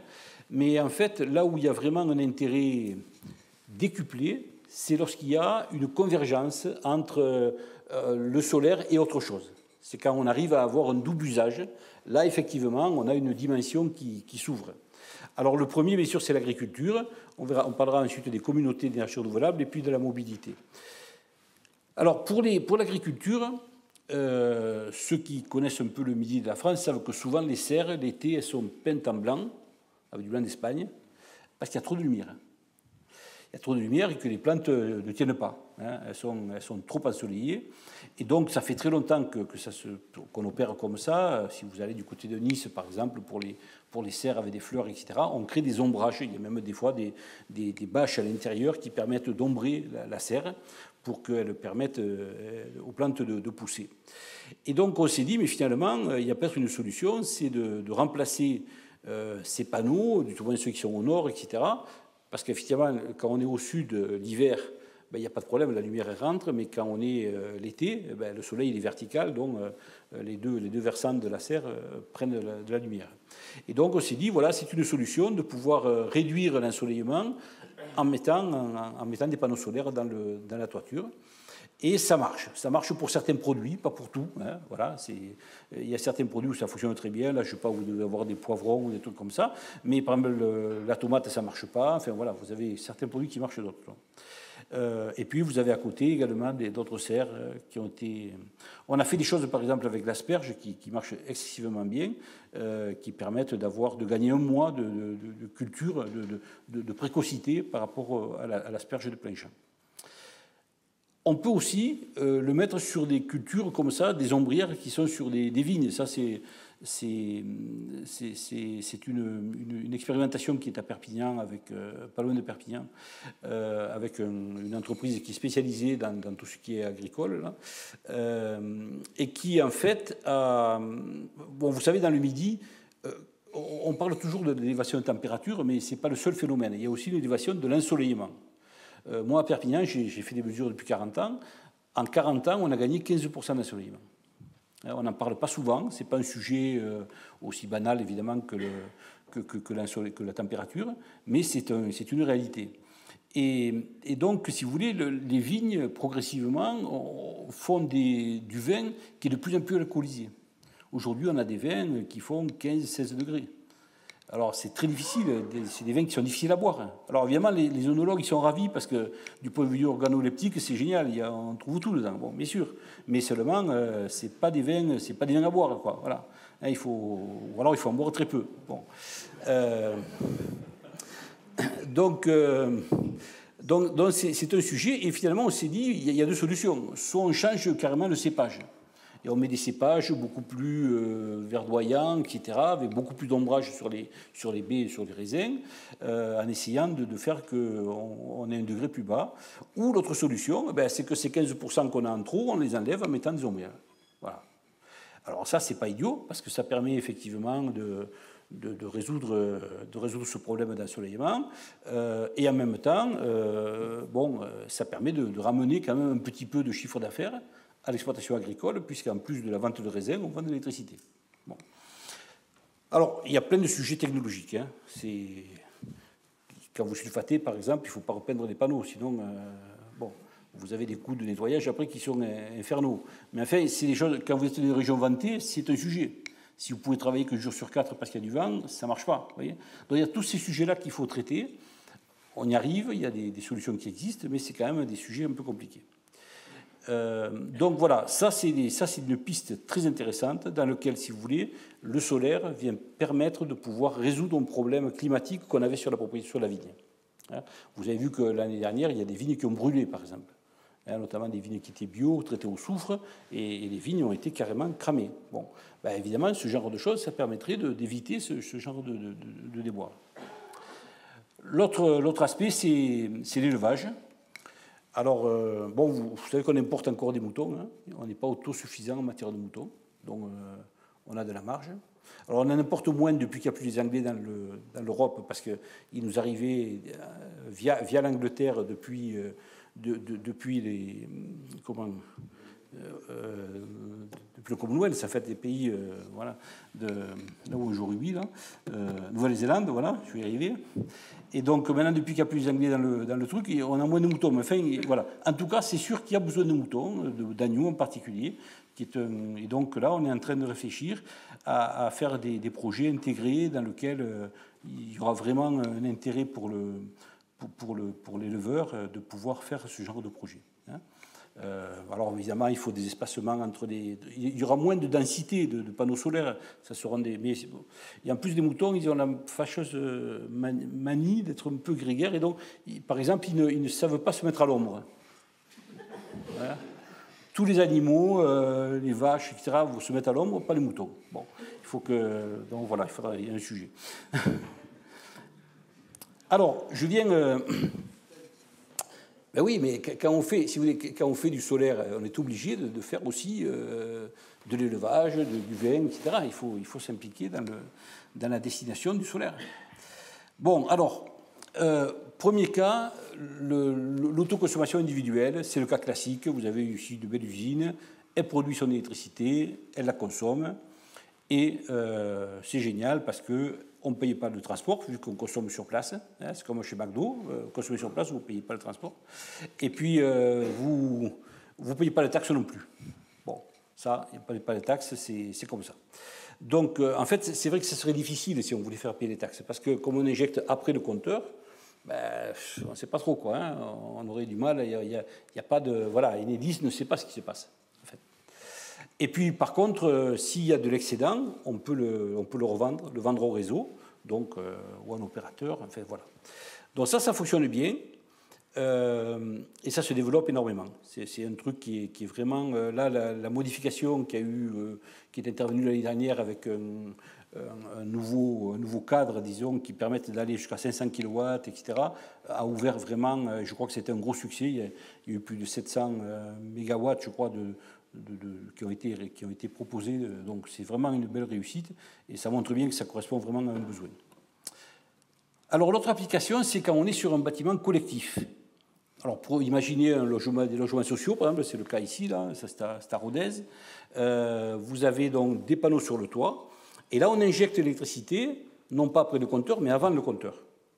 Mais en fait, là où il y a vraiment un intérêt décuplé, c'est lorsqu'il y a une convergence entre le solaire et autre chose. C'est quand on arrive à avoir un double usage. Là, effectivement, on a une dimension qui s'ouvre. Alors, le premier, bien sûr, c'est l'agriculture. On parlera ensuite des communautés d'énergie renouvelable et puis de la mobilité. Alors, pour l'agriculture, ceux qui connaissent un peu le midi de la France savent que souvent, les serres, l'été, elles sont peintes en blanc, avec du blanc d'Espagne, parce qu'il y a trop de lumière. Il y a trop de lumière et que les plantes ne tiennent pas. Hein. Elles sont trop ensoleillées. Et donc, ça fait très longtemps qu'on opère comme ça. Si vous allez du côté de Nice, par exemple, pour les serres avec des fleurs, etc., on crée des ombrages. Il y a même des fois des bâches à l'intérieur qui permettent d'ombrer la serre pour qu'elle permette aux plantes de pousser. Et donc, on s'est dit, mais finalement, il y a peut-être une solution, c'est de remplacer ces panneaux, du tout moins ceux qui sont au nord, etc., parce qu'effectivement, quand on est au sud, l'hiver, ben, il n'y a pas de problème, la lumière rentre, mais quand on est l'été, ben, le soleil il est vertical, donc les deux versants de la serre prennent de la lumière. Et donc on s'est dit, voilà, c'est une solution de pouvoir réduire l'ensoleillement en mettant des panneaux solaires dans la toiture. Et ça marche. Ça marche pour certains produits, pas pour tout. Hein, voilà, il y a certains produits où ça fonctionne très bien. Là, je ne sais pas, vous devez avoir des poivrons ou des trucs comme ça. Mais par exemple, la tomate, ça ne marche pas. Enfin, voilà, vous avez certains produits qui marchent d'autres. Et puis, vous avez à côté également d'autres serres qui ont été... On a fait des choses, par exemple, avec l'asperge qui marchent excessivement bien, qui permettent de gagner un mois de culture, de précocité par rapport à l'asperge de plein champ. On peut aussi le mettre sur des cultures comme ça, des ombrières qui sont sur des vignes. Ça, c'est une expérimentation qui est à Perpignan, pas loin de Perpignan, avec une entreprise qui est spécialisée dans tout ce qui est agricole, là, et qui, en fait, bon, vous savez, dans le Midi, on parle toujours de l'élévation de température, mais ce n'est pas le seul phénomène. Il y a aussi l'élévation de l'ensoleillement. Moi, à Perpignan, j'ai fait des mesures depuis 40 ans. En 40 ans, on a gagné 15% d'ensoleillement. On n'en parle pas souvent. Ce n'est pas un sujet aussi banal, évidemment, que la température, mais c'est une réalité. Et donc, si vous voulez, les vignes, progressivement, font du vin qui est de plus en plus alcoolisé. Aujourd'hui, on a des vins qui font 15-16 degrés. Alors, c'est très difficile, c'est des vins qui sont difficiles à boire. Alors, évidemment, les œnologues, ils sont ravis parce que, du point de vue organoleptique, c'est génial, on trouve tout dedans, bon, bien sûr. Mais seulement, c'est pas des vins à boire, quoi, voilà. Hein, ou alors, il faut en boire très peu. Bon. Donc, c'est un sujet, et finalement, on s'est dit, il y a deux solutions. Soit on change carrément le cépage. Et on met des cépages beaucoup plus verdoyants, etc., avec beaucoup plus d'ombrage sur les baies et sur les raisins, en essayant de faire qu'on ait un degré plus bas. Ou l'autre solution, c'est que ces 15% qu'on a en trop, on les enlève en mettant des ombrières. Voilà. Alors ça, c'est pas idiot, parce que ça permet effectivement de résoudre ce problème d'ensoleillement. Et en même temps, ça permet de ramener quand même un petit peu de chiffre d'affaires à l'exploitation agricole, puisqu'en plus de la vente de raisins, on vend de l'électricité. Bon. Alors, il y a plein de sujets technologiques. Hein. Quand vous sulfatez, par exemple, il ne faut pas repeindre les panneaux, sinon, vous avez des coûts de nettoyage après qui sont infernaux. Mais enfin, c'est des choses, quand vous êtes dans une région ventée, c'est un sujet. Si vous pouvez travailler que 2 jours sur 4 parce qu'il y a du vent, ça ne marche pas. Voyez. Donc, il y a tous ces sujets-là qu'il faut traiter. On y arrive, il y a des solutions qui existent, mais c'est quand même des sujets un peu compliqués. Donc voilà, ça c'est une piste très intéressante dans laquelle, si vous voulez, le solaire vient permettre de pouvoir résoudre un problème climatique qu'on avait sur la propriété sur la vigne. Vous avez vu que l'année dernière, il y a des vignes qui ont brûlé, par exemple, notamment des vignes qui étaient bio, traitées au soufre, et les vignes ont été carrément cramées. Bon, évidemment, ce genre de choses, ça permettrait d'éviter ce genre de déboire. L'autre aspect, c'est l'élevage. Alors, vous savez qu'on importe encore des moutons. Hein. On n'est pas autosuffisant en matière de moutons. Donc, on a de la marge. Alors, on en importe moins depuis qu'il n'y a plus les Anglais dans l'Europe, parce qu'ils nous arrivaient via l'Angleterre depuis depuis le Commonwealth, ça fait des pays voilà, là où on joue au rugby, Nouvelle-Zélande, voilà, je vais y arriver. Et donc maintenant, depuis qu'il n'y a plus les Anglais dans le truc, on a moins de moutons. Mais enfin, voilà. En tout cas, c'est sûr qu'il y a besoin de moutons, d'agneaux en particulier. Et donc là, on est en train de réfléchir à faire des projets intégrés dans lesquels il y aura vraiment un intérêt pour l'éleveur de pouvoir faire ce genre de projet. Alors évidemment, il faut des espacements entre les... Il y aura moins de densité de panneaux solaires. Ça seront des... Mais et en plus des moutons, ils ont la fâcheuse manie d'être un peu grégaires. Et donc, par exemple, ils ne savent pas se mettre à l'ombre. Voilà. Tous les animaux, les vaches, etc., vont se mettre à l'ombre, pas les moutons. Bon, il faut que... Donc voilà, il y a un sujet. Alors, je viens... Ben oui, mais quand on fait, si vous voulez, quand on fait du solaire, on est obligé de faire aussi de l'élevage, du vin, etc. Il faut s'impliquer dans la destination du solaire. Bon, alors, premier cas, l'autoconsommation individuelle, c'est le cas classique. Vous avez ici de belles usines, elle produit son électricité, elle la consomme, et c'est génial parce que on ne paye pas le transport, vu qu'on consomme sur place. Hein, c'est comme chez McDo, consommez sur place, vous ne payez pas le transport. Et puis, vous ne payez pas les taxes non plus. Bon, ça, il n'y a pas de taxes, c'est comme ça. Donc, en fait, c'est vrai que ce serait difficile si on voulait faire payer les taxes, parce que comme on injecte après le compteur, ben, on ne sait pas trop quoi. Hein, on aurait du mal, il n'y a pas de... Voilà, Enedis ne sait pas ce qui se passe. En fait. Et puis, par contre, s'il y a de l'excédent, on peut le revendre, le vendre au réseau, donc, ou à un opérateur, enfin, voilà. Donc ça fonctionne bien, et ça se développe énormément. C'est un truc qui est vraiment... là, la modification qui est intervenue l'année dernière avec un nouveau cadre, disons, qui permet d'aller jusqu'à 500 kW, etc., a ouvert vraiment... je crois que c'était un gros succès. Il y a eu plus de 700 mégawatts, je crois, qui ont été proposés. Donc c'est vraiment une belle réussite et ça montre bien que ça correspond vraiment à un besoin. Alors l'autre application, c'est quand on est sur un bâtiment collectif. Alors pour imaginer des logements sociaux, par exemple, c'est le cas ici, là, c'est à Rodez. Vous avez donc des panneaux sur le toit et là on injecte l'électricité, non pas après le compteur, mais avant le compteur.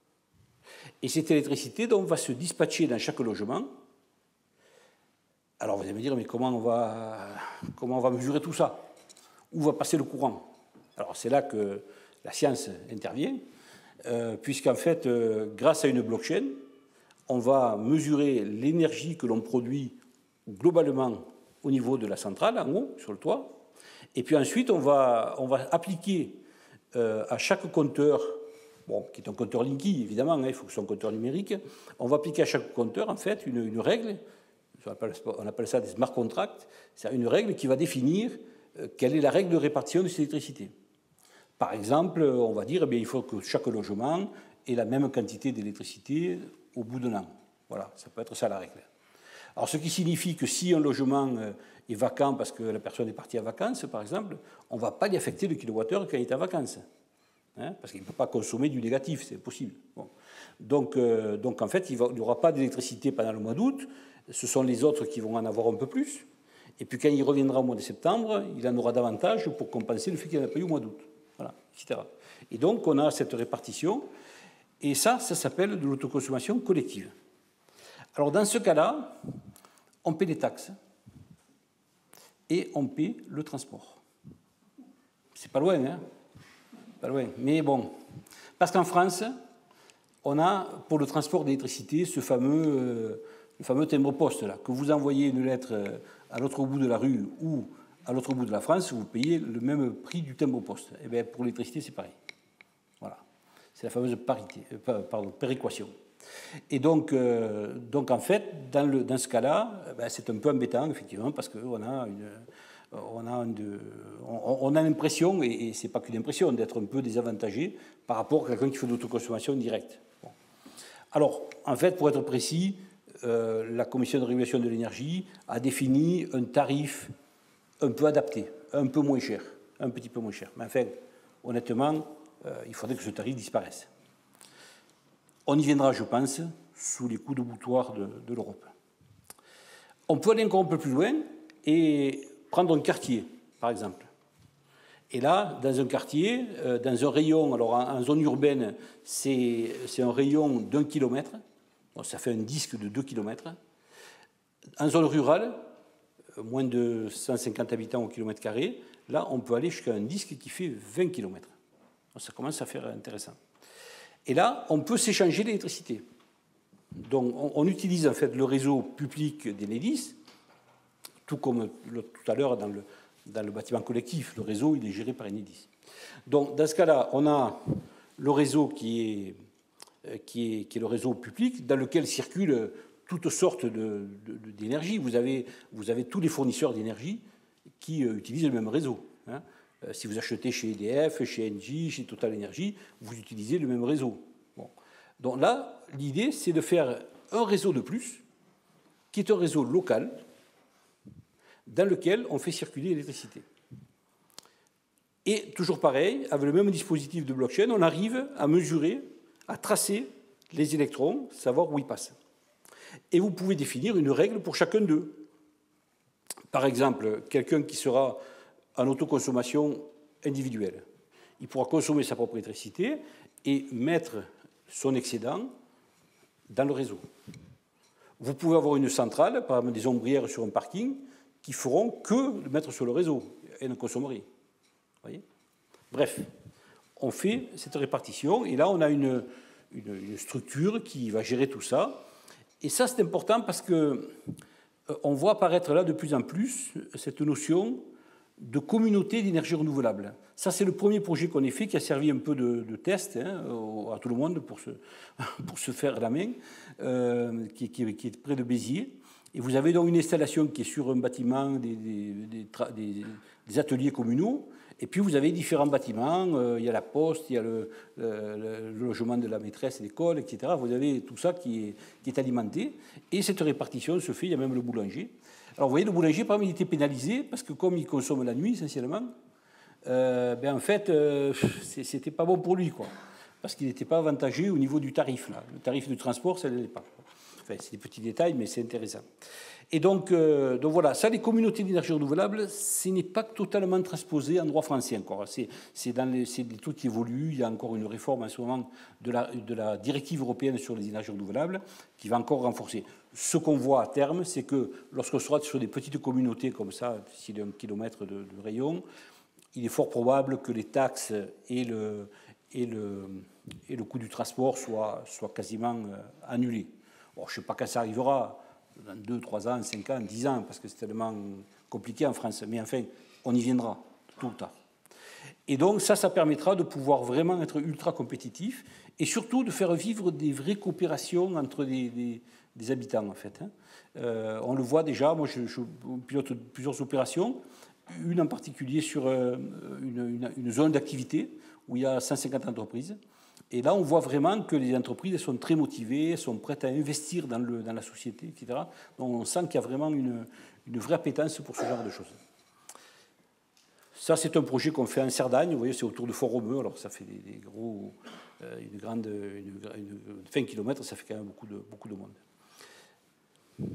Et cette électricité donc, va se dispatcher dans chaque logement. Alors vous allez me dire, mais comment on va mesurer tout ça? Où va passer le courant? Alors c'est là que la science intervient, puisqu'en fait, grâce à une blockchain, on va mesurer l'énergie que l'on produit globalement au niveau de la centrale, en haut, sur le toit, et puis ensuite on va appliquer à chaque compteur, bon, qui est un compteur Linky, évidemment, hein, il faut que ce soit un compteur numérique, on va appliquer à chaque compteur, en fait, une règle. On appelle ça des smart contracts. C'est une règle qui va définir quelle est la règle de répartition de cette électricité. Par exemple, on va dire qu'il faut que chaque logement ait la même quantité d'électricité au bout d'un an. Voilà, ça peut être ça la règle. Alors, ce qui signifie que si un logement est vacant parce que la personne est partie en vacances, par exemple, on ne va pas y affecter le kilowattheure quand il est en vacances. Hein, parce qu'il ne peut pas consommer du négatif, c'est impossible. Bon. Donc, en fait, il n'y aura pas d'électricité pendant le mois d'août. Ce sont les autres qui vont en avoir un peu plus. Et puis quand il reviendra au mois de septembre, il en aura davantage pour compenser le fait qu'il n'en a pas eu au mois d'août. Voilà, etc. Et donc on a cette répartition. Et ça s'appelle de l'autoconsommation collective. Alors dans ce cas-là, on paie les taxes et on paie le transport. C'est pas loin, hein? Pas loin. Mais bon, parce qu'en France, on a pour le transport d'électricité le fameux timbre-poste, là, que vous envoyez une lettre à l'autre bout de la rue ou à l'autre bout de la France, vous payez le même prix du timbre-poste. Et bien, pour l'électricité, c'est pareil. Voilà. C'est la fameuse péréquation. Et donc en fait, dans ce cas-là, ben, c'est un peu embêtant, effectivement, parce qu'on a l'impression, et ce n'est pas qu'une impression, d'être un peu désavantagé par rapport à quelqu'un qui fait de l'autoconsommation directe. Bon. Alors, en fait, pour être précis, la Commission de régulation de l'énergie a défini un tarif un peu adapté, un peu moins cher, un petit peu moins cher. Mais enfin, honnêtement, il faudrait que ce tarif disparaisse. On y viendra, je pense, sous les coups de boutoir de l'Europe. On peut aller encore un peu plus loin et prendre un quartier, par exemple. Et là, dans un quartier, dans un rayon, alors en zone urbaine, c'est un rayon d'1 kilomètre, donc ça fait un disque de 2 kilomètres. En zone rurale, moins de 150 habitants au kilomètre carré, là, on peut aller jusqu'à un disque qui fait 20 kilomètres. Donc ça commence à faire intéressant. Et là, on peut s'échanger l'électricité. Donc, on utilise en fait le réseau public d'Enedis, tout comme tout à l'heure dans le bâtiment collectif. Le réseau, il est géré par Enedis. Donc, dans ce cas-là, on a le réseau qui est le réseau public, dans lequel circulent toutes sortes d'énergie. Vous avez tous les fournisseurs d'énergie qui utilisent le même réseau. Hein. Si vous achetez chez EDF, chez Engie, chez Total Energy, vous utilisez le même réseau. Bon. Donc là, l'idée, c'est de faire un réseau de plus, qui est un réseau local, dans lequel on fait circuler l'électricité. Et toujours pareil, avec le même dispositif de blockchain, on arrive à mesurer, à tracer les électrons, savoir où ils passent. Et vous pouvez définir une règle pour chacun d'eux. Par exemple, quelqu'un qui sera en autoconsommation individuelle, il pourra consommer sa propre électricité et mettre son excédent dans le réseau. Vous pouvez avoir une centrale, par exemple des ombrières sur un parking, qui feront que le mettre sur le réseau et ne consommeraient. Voyez ? Bref, on fait cette répartition et là on a une structure qui va gérer tout ça. Et ça c'est important parce que on voit apparaître là de plus en plus cette notion de communauté d'énergie renouvelable. Ça, c'est le premier projet qu'on ait fait qui a servi un peu de test à tout le monde pour se faire la main, qui est près de Béziers. Et vous avez donc une installation qui est sur un bâtiment, des ateliers communaux. Et puis vous avez différents bâtiments. Il y a la poste, il y a le logement de la maîtresse d'école, etc. Vous avez tout ça qui est alimenté. Et cette répartition se fait, il y a même le boulanger. Alors vous voyez, le boulanger, par exemple, il était pénalisé parce que comme il consomme la nuit essentiellement, en fait, c'était pas bon pour lui, quoi, parce qu'il n'était pas avantagé au niveau du tarif. Là. Le tarif du transport, ça ne l'est pas. Enfin, c'est des petits détails, mais c'est intéressant. Et donc voilà, ça, les communautés d'énergie renouvelable, ce n'est pas totalement transposé en droit français encore. C'est des trucs qui évoluent. Il y a encore une réforme en ce moment de la directive européenne sur les énergies renouvelables qui va encore renforcer. Ce qu'on voit à terme, c'est que lorsqu'on sera sur des petites communautés comme ça, s'il y a 1 kilomètre de rayon, il est fort probable que les taxes et le coût du transport soient quasiment annulés. Bon, je ne sais pas quand ça arrivera, dans 2, 3 ans, 5 ans, 10 ans, parce que c'est tellement compliqué en France. Mais enfin, on y viendra tout le temps. Et donc ça permettra de pouvoir vraiment être ultra compétitif et surtout de faire vivre des vraies coopérations entre des habitants, en fait. On le voit déjà, moi je pilote plusieurs opérations, une en particulier sur une zone d'activité où il y a 150 entreprises. Et là, on voit vraiment que les entreprises sont très motivées, sont prêtes à investir dans la société, etc. Donc on sent qu'il y a vraiment une vraie appétence pour ce genre de choses. Ça, c'est un projet qu'on fait en Cerdagne. Vous voyez, c'est autour de Fort-Romeu. Alors, ça fait des gros, une 20 km, ça fait quand même beaucoup de monde.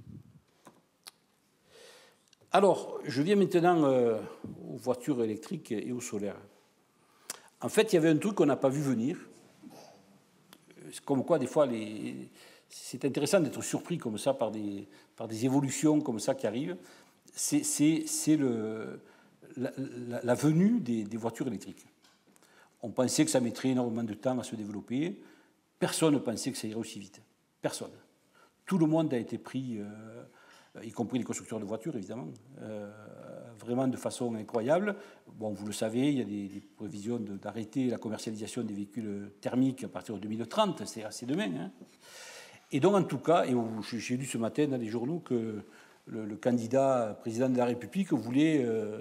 Alors, je viens maintenant aux voitures électriques et au solaire. En fait, il y avait un truc qu'on n'a pas vu venir. Comme quoi, des fois, c'est intéressant d'être surpris comme ça par des évolutions comme ça qui arrivent. C'est la venue des voitures électriques. On pensait que ça mettrait énormément de temps à se développer. Personne ne pensait que ça irait aussi vite. Personne. Tout le monde a été pris, y compris les constructeurs de voitures, évidemment, vraiment de façon incroyable. Bon, vous le savez, il y a des prévisions d'arrêter la commercialisation des véhicules thermiques à partir de 2030, c'est demain. Hein. Et donc, en tout cas, et j'ai lu ce matin dans les journaux que le candidat président de la République voulait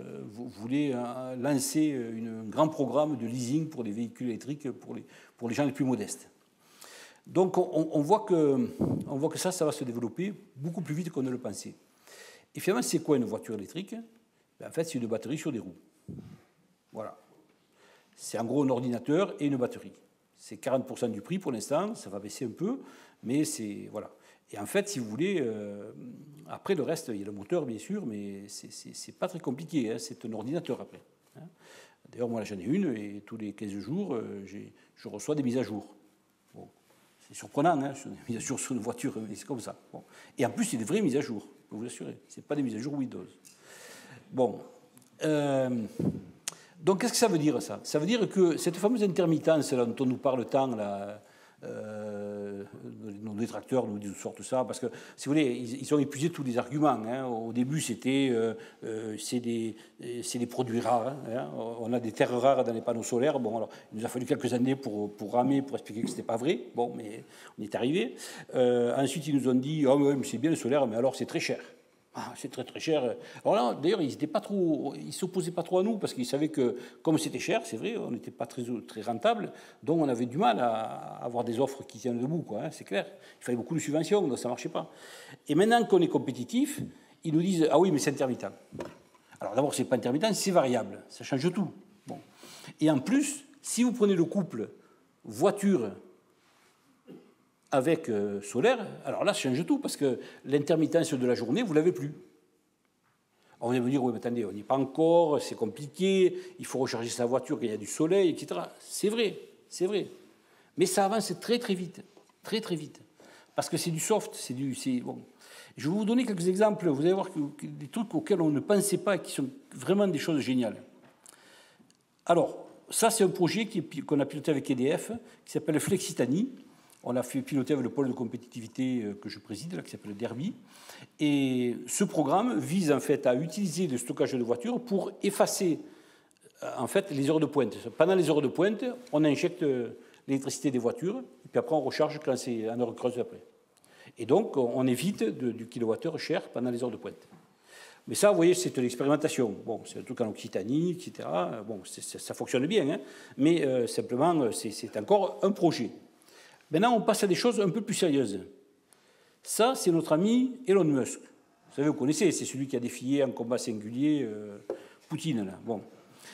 lancer un grand programme de leasing pour les véhicules électriques pour les gens les plus modestes. Donc on voit que ça va se développer beaucoup plus vite qu'on ne le pensait. Et finalement, c'est quoi une voiture électrique ? En fait, c'est une batterie sur des roues. Voilà. C'est en gros un ordinateur et une batterie. C'est 40% du prix pour l'instant, ça va baisser un peu, mais c'est... Voilà. Et en fait, si vous voulez, après le reste, il y a le moteur bien sûr, mais c'est pas très compliqué, hein, c'est un ordinateur après. Hein. D'ailleurs, moi j'en ai une et tous les 15 jours, je reçois des mises à jour. Bon, c'est surprenant, hein, des mises à jour sur une voiture, mais c'est comme ça. Bon. Et en plus, c'est des vraies mises à jour, je peux vous assurer. Ce n'est pas des mises à jour Windows. Bon. Donc, qu'est-ce que ça veut dire, ça? Ça veut dire que cette fameuse intermittence là, dont on nous parle tant, là, nos détracteurs nous disent sortent ça, parce que, si vous voulez, ils ont épuisé tous les arguments. Hein. Au début, c'était c'est des produits rares. Hein. On a des terres rares dans les panneaux solaires. Bon, alors, il nous a fallu quelques années pour ramer, pour expliquer que ce n'était pas vrai. Bon, mais on y est arrivé. Ensuite, ils nous ont dit, oh, oui, c'est bien le solaire, mais alors c'est très cher. Ah, c'est très très cher. Alors là, d'ailleurs, ils ne s'opposaient pas trop à nous parce qu'ils savaient que, comme c'était cher, c'est vrai, on n'était pas très, très rentable, donc on avait du mal à avoir des offres qui tiennent debout, quoi, hein, c'est clair. Il fallait beaucoup de subventions, donc ça ne marchait pas. Et maintenant qu'on est compétitif, ils nous disent, ah oui, mais c'est intermittent. Alors d'abord, ce n'est pas intermittent, c'est variable, ça change tout. Bon. Et en plus, si vous prenez le couple voiture avec solaire, alors là, ça change tout, parce que l'intermittence de la journée, vous ne l'avez plus. Alors vous allez me dire, oui, mais attendez, on n'y est pas encore, c'est compliqué, il faut recharger sa voiture quand il y a du soleil, etc. C'est vrai, c'est vrai. Mais ça avance très, très vite, très, très vite. Parce que c'est du soft, bon. Je vais vous donner quelques exemples, vous allez voir des trucs auxquels on ne pensait pas et qui sont vraiment des choses géniales. Alors, ça, c'est un projet qu'on a piloté avec EDF, qui s'appelle Flexitanie. On l'a fait piloter avec le pôle de compétitivité que je préside, là, qui s'appelle Derby. Et ce programme vise en fait à utiliser le stockage de voitures pour effacer en fait les heures de pointe. Pendant les heures de pointe, on injecte l'électricité des voitures, et puis après on recharge quand c'est en heure creuse après. Et donc on évite du kilowattheure cher pendant les heures de pointe. Mais ça, vous voyez, c'est une expérimentation. Bon, c'est un truc en Occitanie, etc. Bon, ça fonctionne bien, hein, mais simplement, c'est encore un projet. Maintenant, on passe à des choses un peu plus sérieuses. Ça, c'est notre ami Elon Musk. Vous savez, vous connaissez, c'est celui qui a défié en combat singulier Poutine. Là. Bon.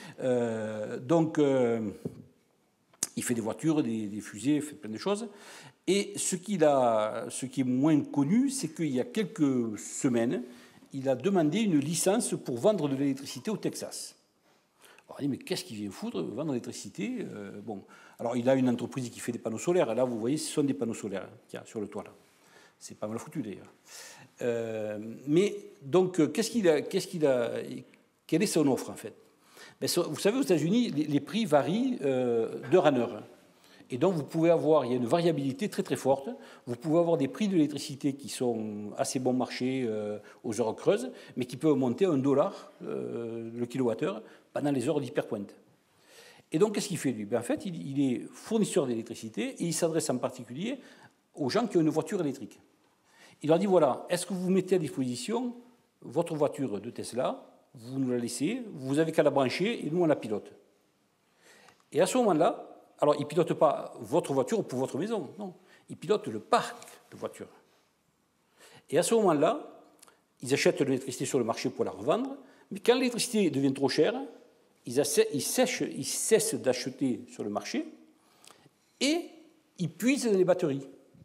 Il fait des voitures, des fusées, il fait plein de choses. Et ce qui est moins connu, c'est qu'il y a quelques semaines, il a demandé une licence pour vendre de l'électricité au Texas. Alors, on dit, mais qu'est-ce qu'il vient foutre, vendre de l'électricité bon. Alors, il a une entreprise qui fait des panneaux solaires. Là, vous voyez, ce sont des panneaux solaires qu'il y a sur le toit. Là. C'est pas mal foutu, d'ailleurs. Mais, donc, quelle est son offre, en fait? Ben, vous savez, aux États-Unis, les prix varient d'heure en heure. Et donc, vous pouvez avoir, il y a une variabilité très, très forte. Vous pouvez avoir des prix de l'électricité qui sont assez bon marché aux heures creuses, mais qui peuvent monter à $1 le kilowattheure pendant les heures d'hyperpointe. Et donc, qu'est-ce qu'il fait, lui? Ben, en fait, il est fournisseur d'électricité et il s'adresse en particulier aux gens qui ont une voiture électrique. Il leur dit, voilà, est-ce que vous mettez à disposition votre voiture de Tesla, vous nous la laissez, vous avez qu'à la brancher et nous, on la pilote. Et à ce moment-là, alors, il ne pilote pas votre voiture pour votre maison, non. Il pilote le parc de voitures. Et à ce moment-là, ils achètent de l'électricité sur le marché pour la revendre, mais quand l'électricité devient trop chère, ils cessent d'acheter sur le marché et ils puisent dans les batteries.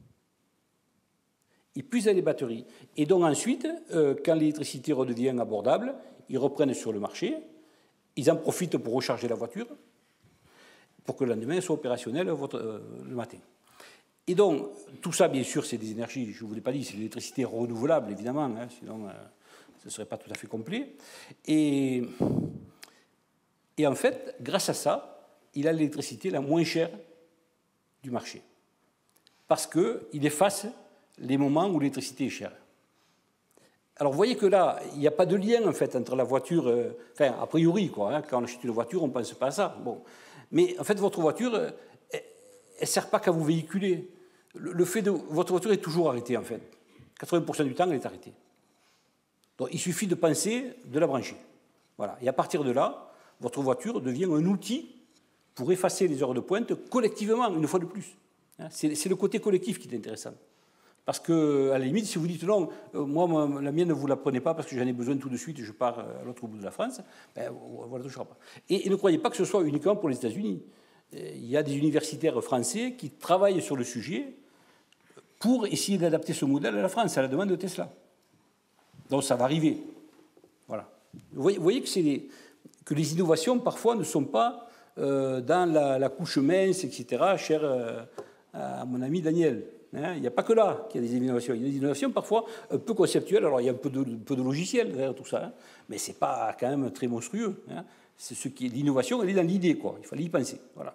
Ils puisent dans les batteries. Et donc ensuite, quand l'électricité redevient abordable, ils reprennent sur le marché, ils en profitent pour recharger la voiture, pour que le lendemain soit opérationnel le matin. Et donc, tout ça, bien sûr, c'est des énergies, je ne vous l'ai pas dit, c'est de l'électricité renouvelable, évidemment, hein, sinon ce ne serait pas tout à fait complet. Et en fait, grâce à ça, il a l'électricité la moins chère du marché. Parce qu'il efface les moments où l'électricité est chère. Alors, vous voyez que là, il n'y a pas de lien, en fait, entre la voiture... Enfin, a priori, quoi, hein, quand on achète une voiture, on ne pense pas à ça. Bon. Mais, en fait, votre voiture, elle ne sert pas qu'à vous véhiculer. Votre voiture est toujours arrêtée, en fait. 80% du temps, elle est arrêtée. Donc, il suffit de penser de la brancher. Voilà. Et à partir de là, votre voiture devient un outil pour effacer les heures de pointe collectivement, une fois de plus. C'est le côté collectif qui est intéressant. Parce que, à la limite, si vous dites non, moi, la mienne, ne vous la prenez pas parce que j'en ai besoin tout de suite et je pars à l'autre bout de la France, ben, on ne la touchera pas. Et ne croyez pas que ce soit uniquement pour les États-Unis. Il y a des universitaires français qui travaillent sur le sujet pour essayer d'adapter ce modèle à la France, à la demande de Tesla. Donc ça va arriver. Voilà. Vous voyez que les innovations, parfois, ne sont pas dans la couche mince, etc., chère à mon ami Daniel. Il n'y a pas que là qu'il y a des innovations. Il y a des innovations parfois un peu conceptuelles. Alors, il y a un peu de logiciel derrière tout ça, mais ce n'est pas quand même très monstrueux. C'est ce qui est l'innovation, elle est dans l'idée, quoi. Il fallait y penser. Voilà.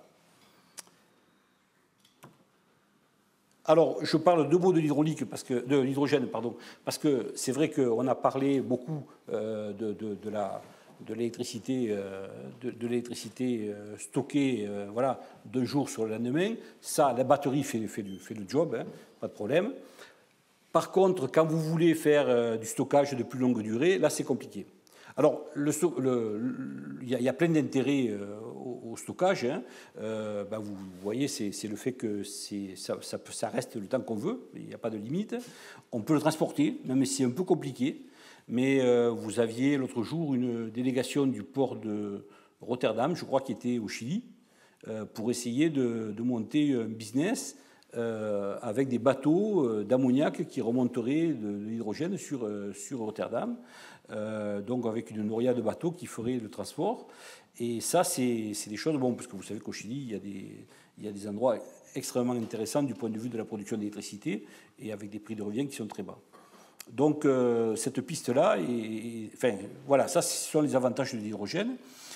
Alors, je parle deux mots de l'hydraulique, de l'hydrogène, pardon, parce que c'est vrai qu'on a parlé beaucoup de l'électricité stockée voilà, d'un jour sur le lendemain. Ça, la batterie fait le job, hein, pas de problème. Par contre, quand vous voulez faire du stockage de plus longue durée, là, c'est compliqué. Alors, il y a plein d'intérêts au stockage. Hein. Vous voyez, c'est le fait que ça reste le temps qu'on veut, il n'y a pas de limite. On peut le transporter, même si c'est un peu compliqué. Mais vous aviez l'autre jour une délégation du port de Rotterdam, je crois, qui était au Chili, pour essayer de monter un business avec des bateaux d'ammoniac qui remonteraient de l'hydrogène sur Rotterdam, donc avec une noria de bateaux qui ferait le transport. Et ça, c'est des choses, bon, parce que vous savez qu'au Chili, il y a des endroits extrêmement intéressants du point de vue de la production d'électricité et avec des prix de revient qui sont très bas. Donc, cette piste-là, enfin, voilà, ça, ce sont les avantages de l'hydrogène.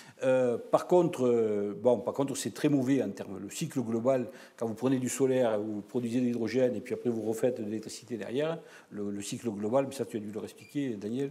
Par contre, c'est très mauvais en termes de cycle global. Quand vous prenez du solaire, vous produisez de l'hydrogène et puis après vous refaites de l'électricité derrière, le cycle global, mais ça tu as dû le expliquer, Daniel,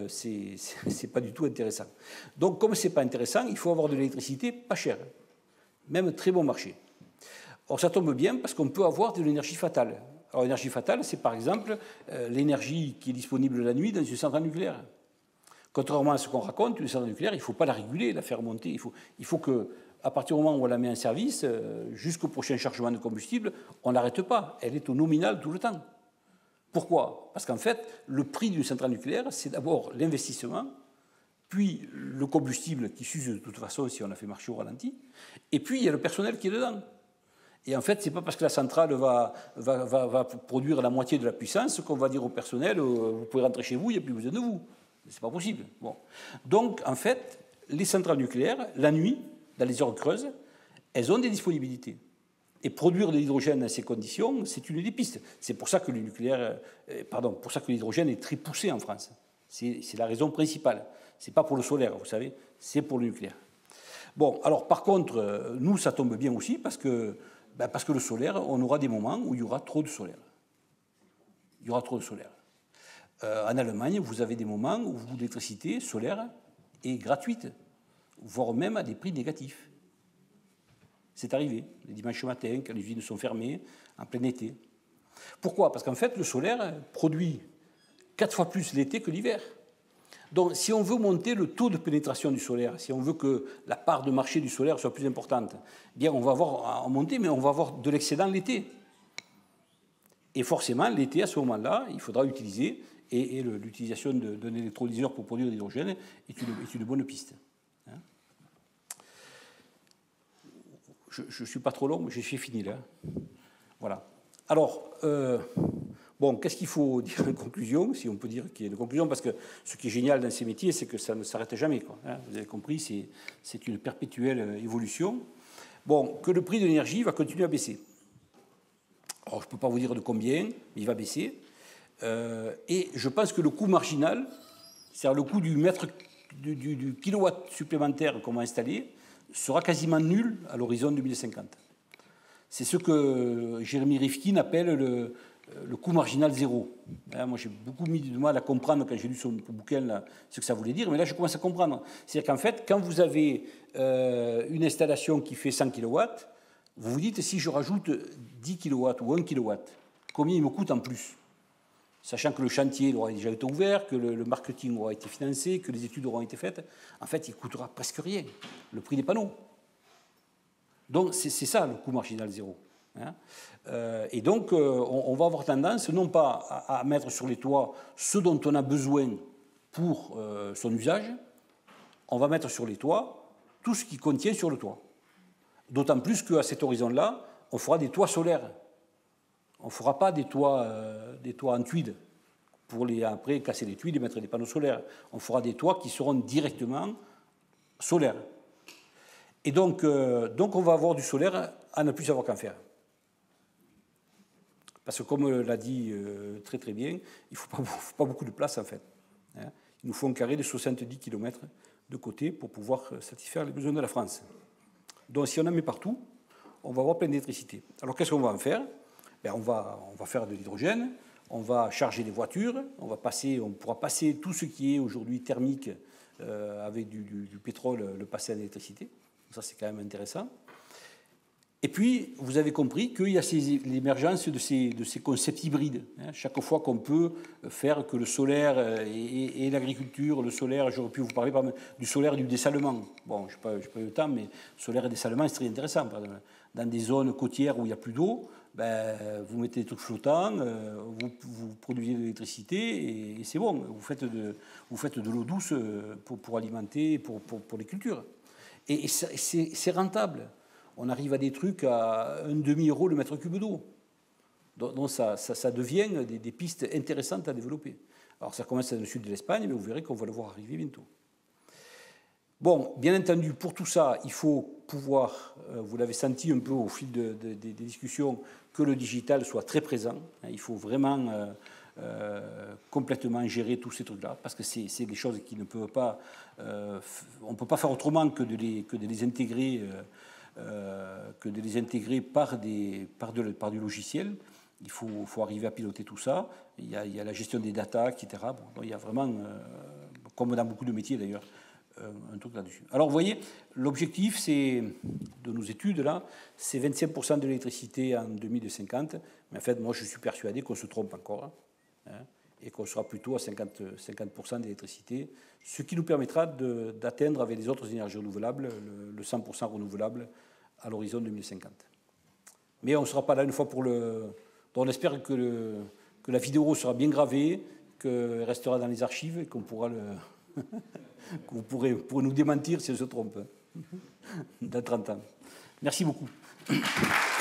c'est pas du tout intéressant. Donc, comme c'est pas intéressant, il faut avoir de l'électricité pas chère, même très bon marché. Or, ça tombe bien parce qu'on peut avoir de l'énergie fatale. Alors, l'énergie fatale, c'est par exemple l'énergie qui est disponible la nuit dans une centrale nucléaire. Contrairement à ce qu'on raconte, une centrale nucléaire, il ne faut pas la réguler, la faire monter. Il faut qu'à partir du moment où on la met en service, jusqu'au prochain chargement de combustible, on ne l'arrête pas. Elle est au nominal tout le temps. Pourquoi? Parce qu'en fait, le prix d'une centrale nucléaire, c'est d'abord l'investissement, puis le combustible qui s'use de toute façon si on la fait marcher au ralenti, et puis il y a le personnel qui est dedans. Et en fait, ce n'est pas parce que la centrale va produire la moitié de la puissance qu'on va dire au personnel vous pouvez rentrer chez vous, il n'y a plus besoin de vous. Ce n'est pas possible. Bon. Donc, en fait, les centrales nucléaires, la nuit, dans les heures creuses, elles ont des disponibilités. Et produire de l'hydrogène dans ces conditions, c'est une des pistes. C'est pour ça que pour ça que l'hydrogène est très poussé en France. C'est la raison principale. Ce n'est pas pour le solaire, vous savez, c'est pour le nucléaire. Bon, alors par contre, nous, ça tombe bien aussi parce que le solaire, on aura des moments où il y aura trop de solaire. Il y aura trop de solaire. En Allemagne, vous avez des moments où l'électricité solaire est gratuite, voire même à des prix négatifs. C'est arrivé, les dimanches matins, quand les usines sont fermées, en plein été. Pourquoi? Parce qu'en fait, le solaire produit 4 fois plus l'été que l'hiver. Donc, si on veut monter le taux de pénétration du solaire, si on veut que la part de marché du solaire soit plus importante, eh bien, on va avoir à monter, mais on va avoir de l'excédent l'été. Et forcément, l'été, à ce moment-là, il faudra utiliser, et l'utilisation d'un électrolyseur pour produire de l'hydrogène est une bonne piste. Je ne suis pas trop long, mais j'ai fini là. Voilà. Alors, bon, qu'est-ce qu'il faut dire en conclusion, si on peut dire qu'il y a une conclusion, parce que ce qui est génial dans ces métiers, c'est que ça ne s'arrête jamais, quoi, hein. Vous avez compris, c'est une perpétuelle évolution. Bon, que le prix de l'énergie va continuer à baisser. Alors, je ne peux pas vous dire de combien, mais il va baisser. Et je pense que le coût marginal, c'est-à-dire le coût du kilowatt supplémentaire qu'on va installer, sera quasiment nul à l'horizon 2050. C'est ce que Jérémy Rifkin appelle le coût marginal zéro. Moi, j'ai beaucoup mis de mal à comprendre quand j'ai lu son bouquin là, ce que ça voulait dire, mais là, je commence à comprendre. C'est-à-dire qu'en fait, quand vous avez une installation qui fait 100 kW, vous vous dites, si je rajoute 10 kW ou 1 kW, combien il me coûte en plus? Sachant que le chantier aura déjà été ouvert, que le marketing aura été financé, que les études auront été faites, en fait, il ne coûtera presque rien, le prix des panneaux. Donc, c'est ça, le coût marginal zéro. Et donc, on va avoir tendance, non pas à mettre sur les toits ce dont on a besoin pour son usage, on va mettre sur les toits tout ce qui contient sur le toit. D'autant plus qu'à cet horizon-là, on fera des toits solaires. On ne fera pas des toits en tuiles pour après casser les tuiles et mettre des panneaux solaires. On fera des toits qui seront directement solaires. Et donc on va avoir du solaire à ne plus savoir qu'en faire. Parce que comme l'a dit très très bien, il ne faut pas beaucoup de place en fait. Il nous faut un carré de 70 km de côté pour pouvoir satisfaire les besoins de la France. Donc si on en met partout, on va avoir plein d'électricité. Alors qu'est-ce qu'on va en faire? On va faire de l'hydrogène, on va charger les voitures, on pourra passer tout ce qui est aujourd'hui thermique avec du pétrole, le passer à l'électricité. Ça, c'est quand même intéressant. Et puis, vous avez compris qu'il y a l'émergence de ces concepts hybrides. Chaque fois qu'on peut faire que le solaire et l'agriculture, le solaire, j'aurais pu vous parler du solaire et du dessalement. Bon, je n'ai pas eu le temps, mais solaire et dessalement, c'est très intéressant. Dans des zones côtières où il n'y a plus d'eau, vous mettez des trucs flottants, vous produisez de l'électricité et c'est bon. Vous faites de l'eau douce pour alimenter, pour les cultures. Et c'est rentable. On arrive à des trucs à 1,5 € le mètre cube d'eau. Donc ça devient des pistes intéressantes à développer. Alors ça commence dans le sud de l'Espagne, mais vous verrez qu'on va le voir arriver bientôt. Bon, bien entendu, pour tout ça, il faut pouvoir, vous l'avez senti un peu au fil des discussions, que le digital soit très présent. Il faut vraiment complètement gérer tous ces trucs-là, parce que c'est des choses qui ne peuvent pas... on ne peut pas faire autrement que de les intégrer... que de les intégrer par du logiciel. Il faut arriver à piloter tout ça. Il y a la gestion des data, etc. Bon, donc il y a vraiment, comme dans beaucoup de métiers d'ailleurs, un truc là-dessus. Alors vous voyez, l'objectif de nos études là, c'est 25% de l'électricité en 2050. Mais en fait, moi je suis persuadé qu'on se trompe encore. Et qu'on sera plutôt à 50% d'électricité, ce qui nous permettra d'atteindre avec les autres énergies renouvelables le 100% renouvelable à l'horizon 2050. Mais on ne sera pas là une fois pour le... Donc on espère que la vidéo sera bien gravée, qu'elle restera dans les archives et qu'on pourra que vous pourrez nous démentir si on se trompe dans 30 ans. Merci beaucoup.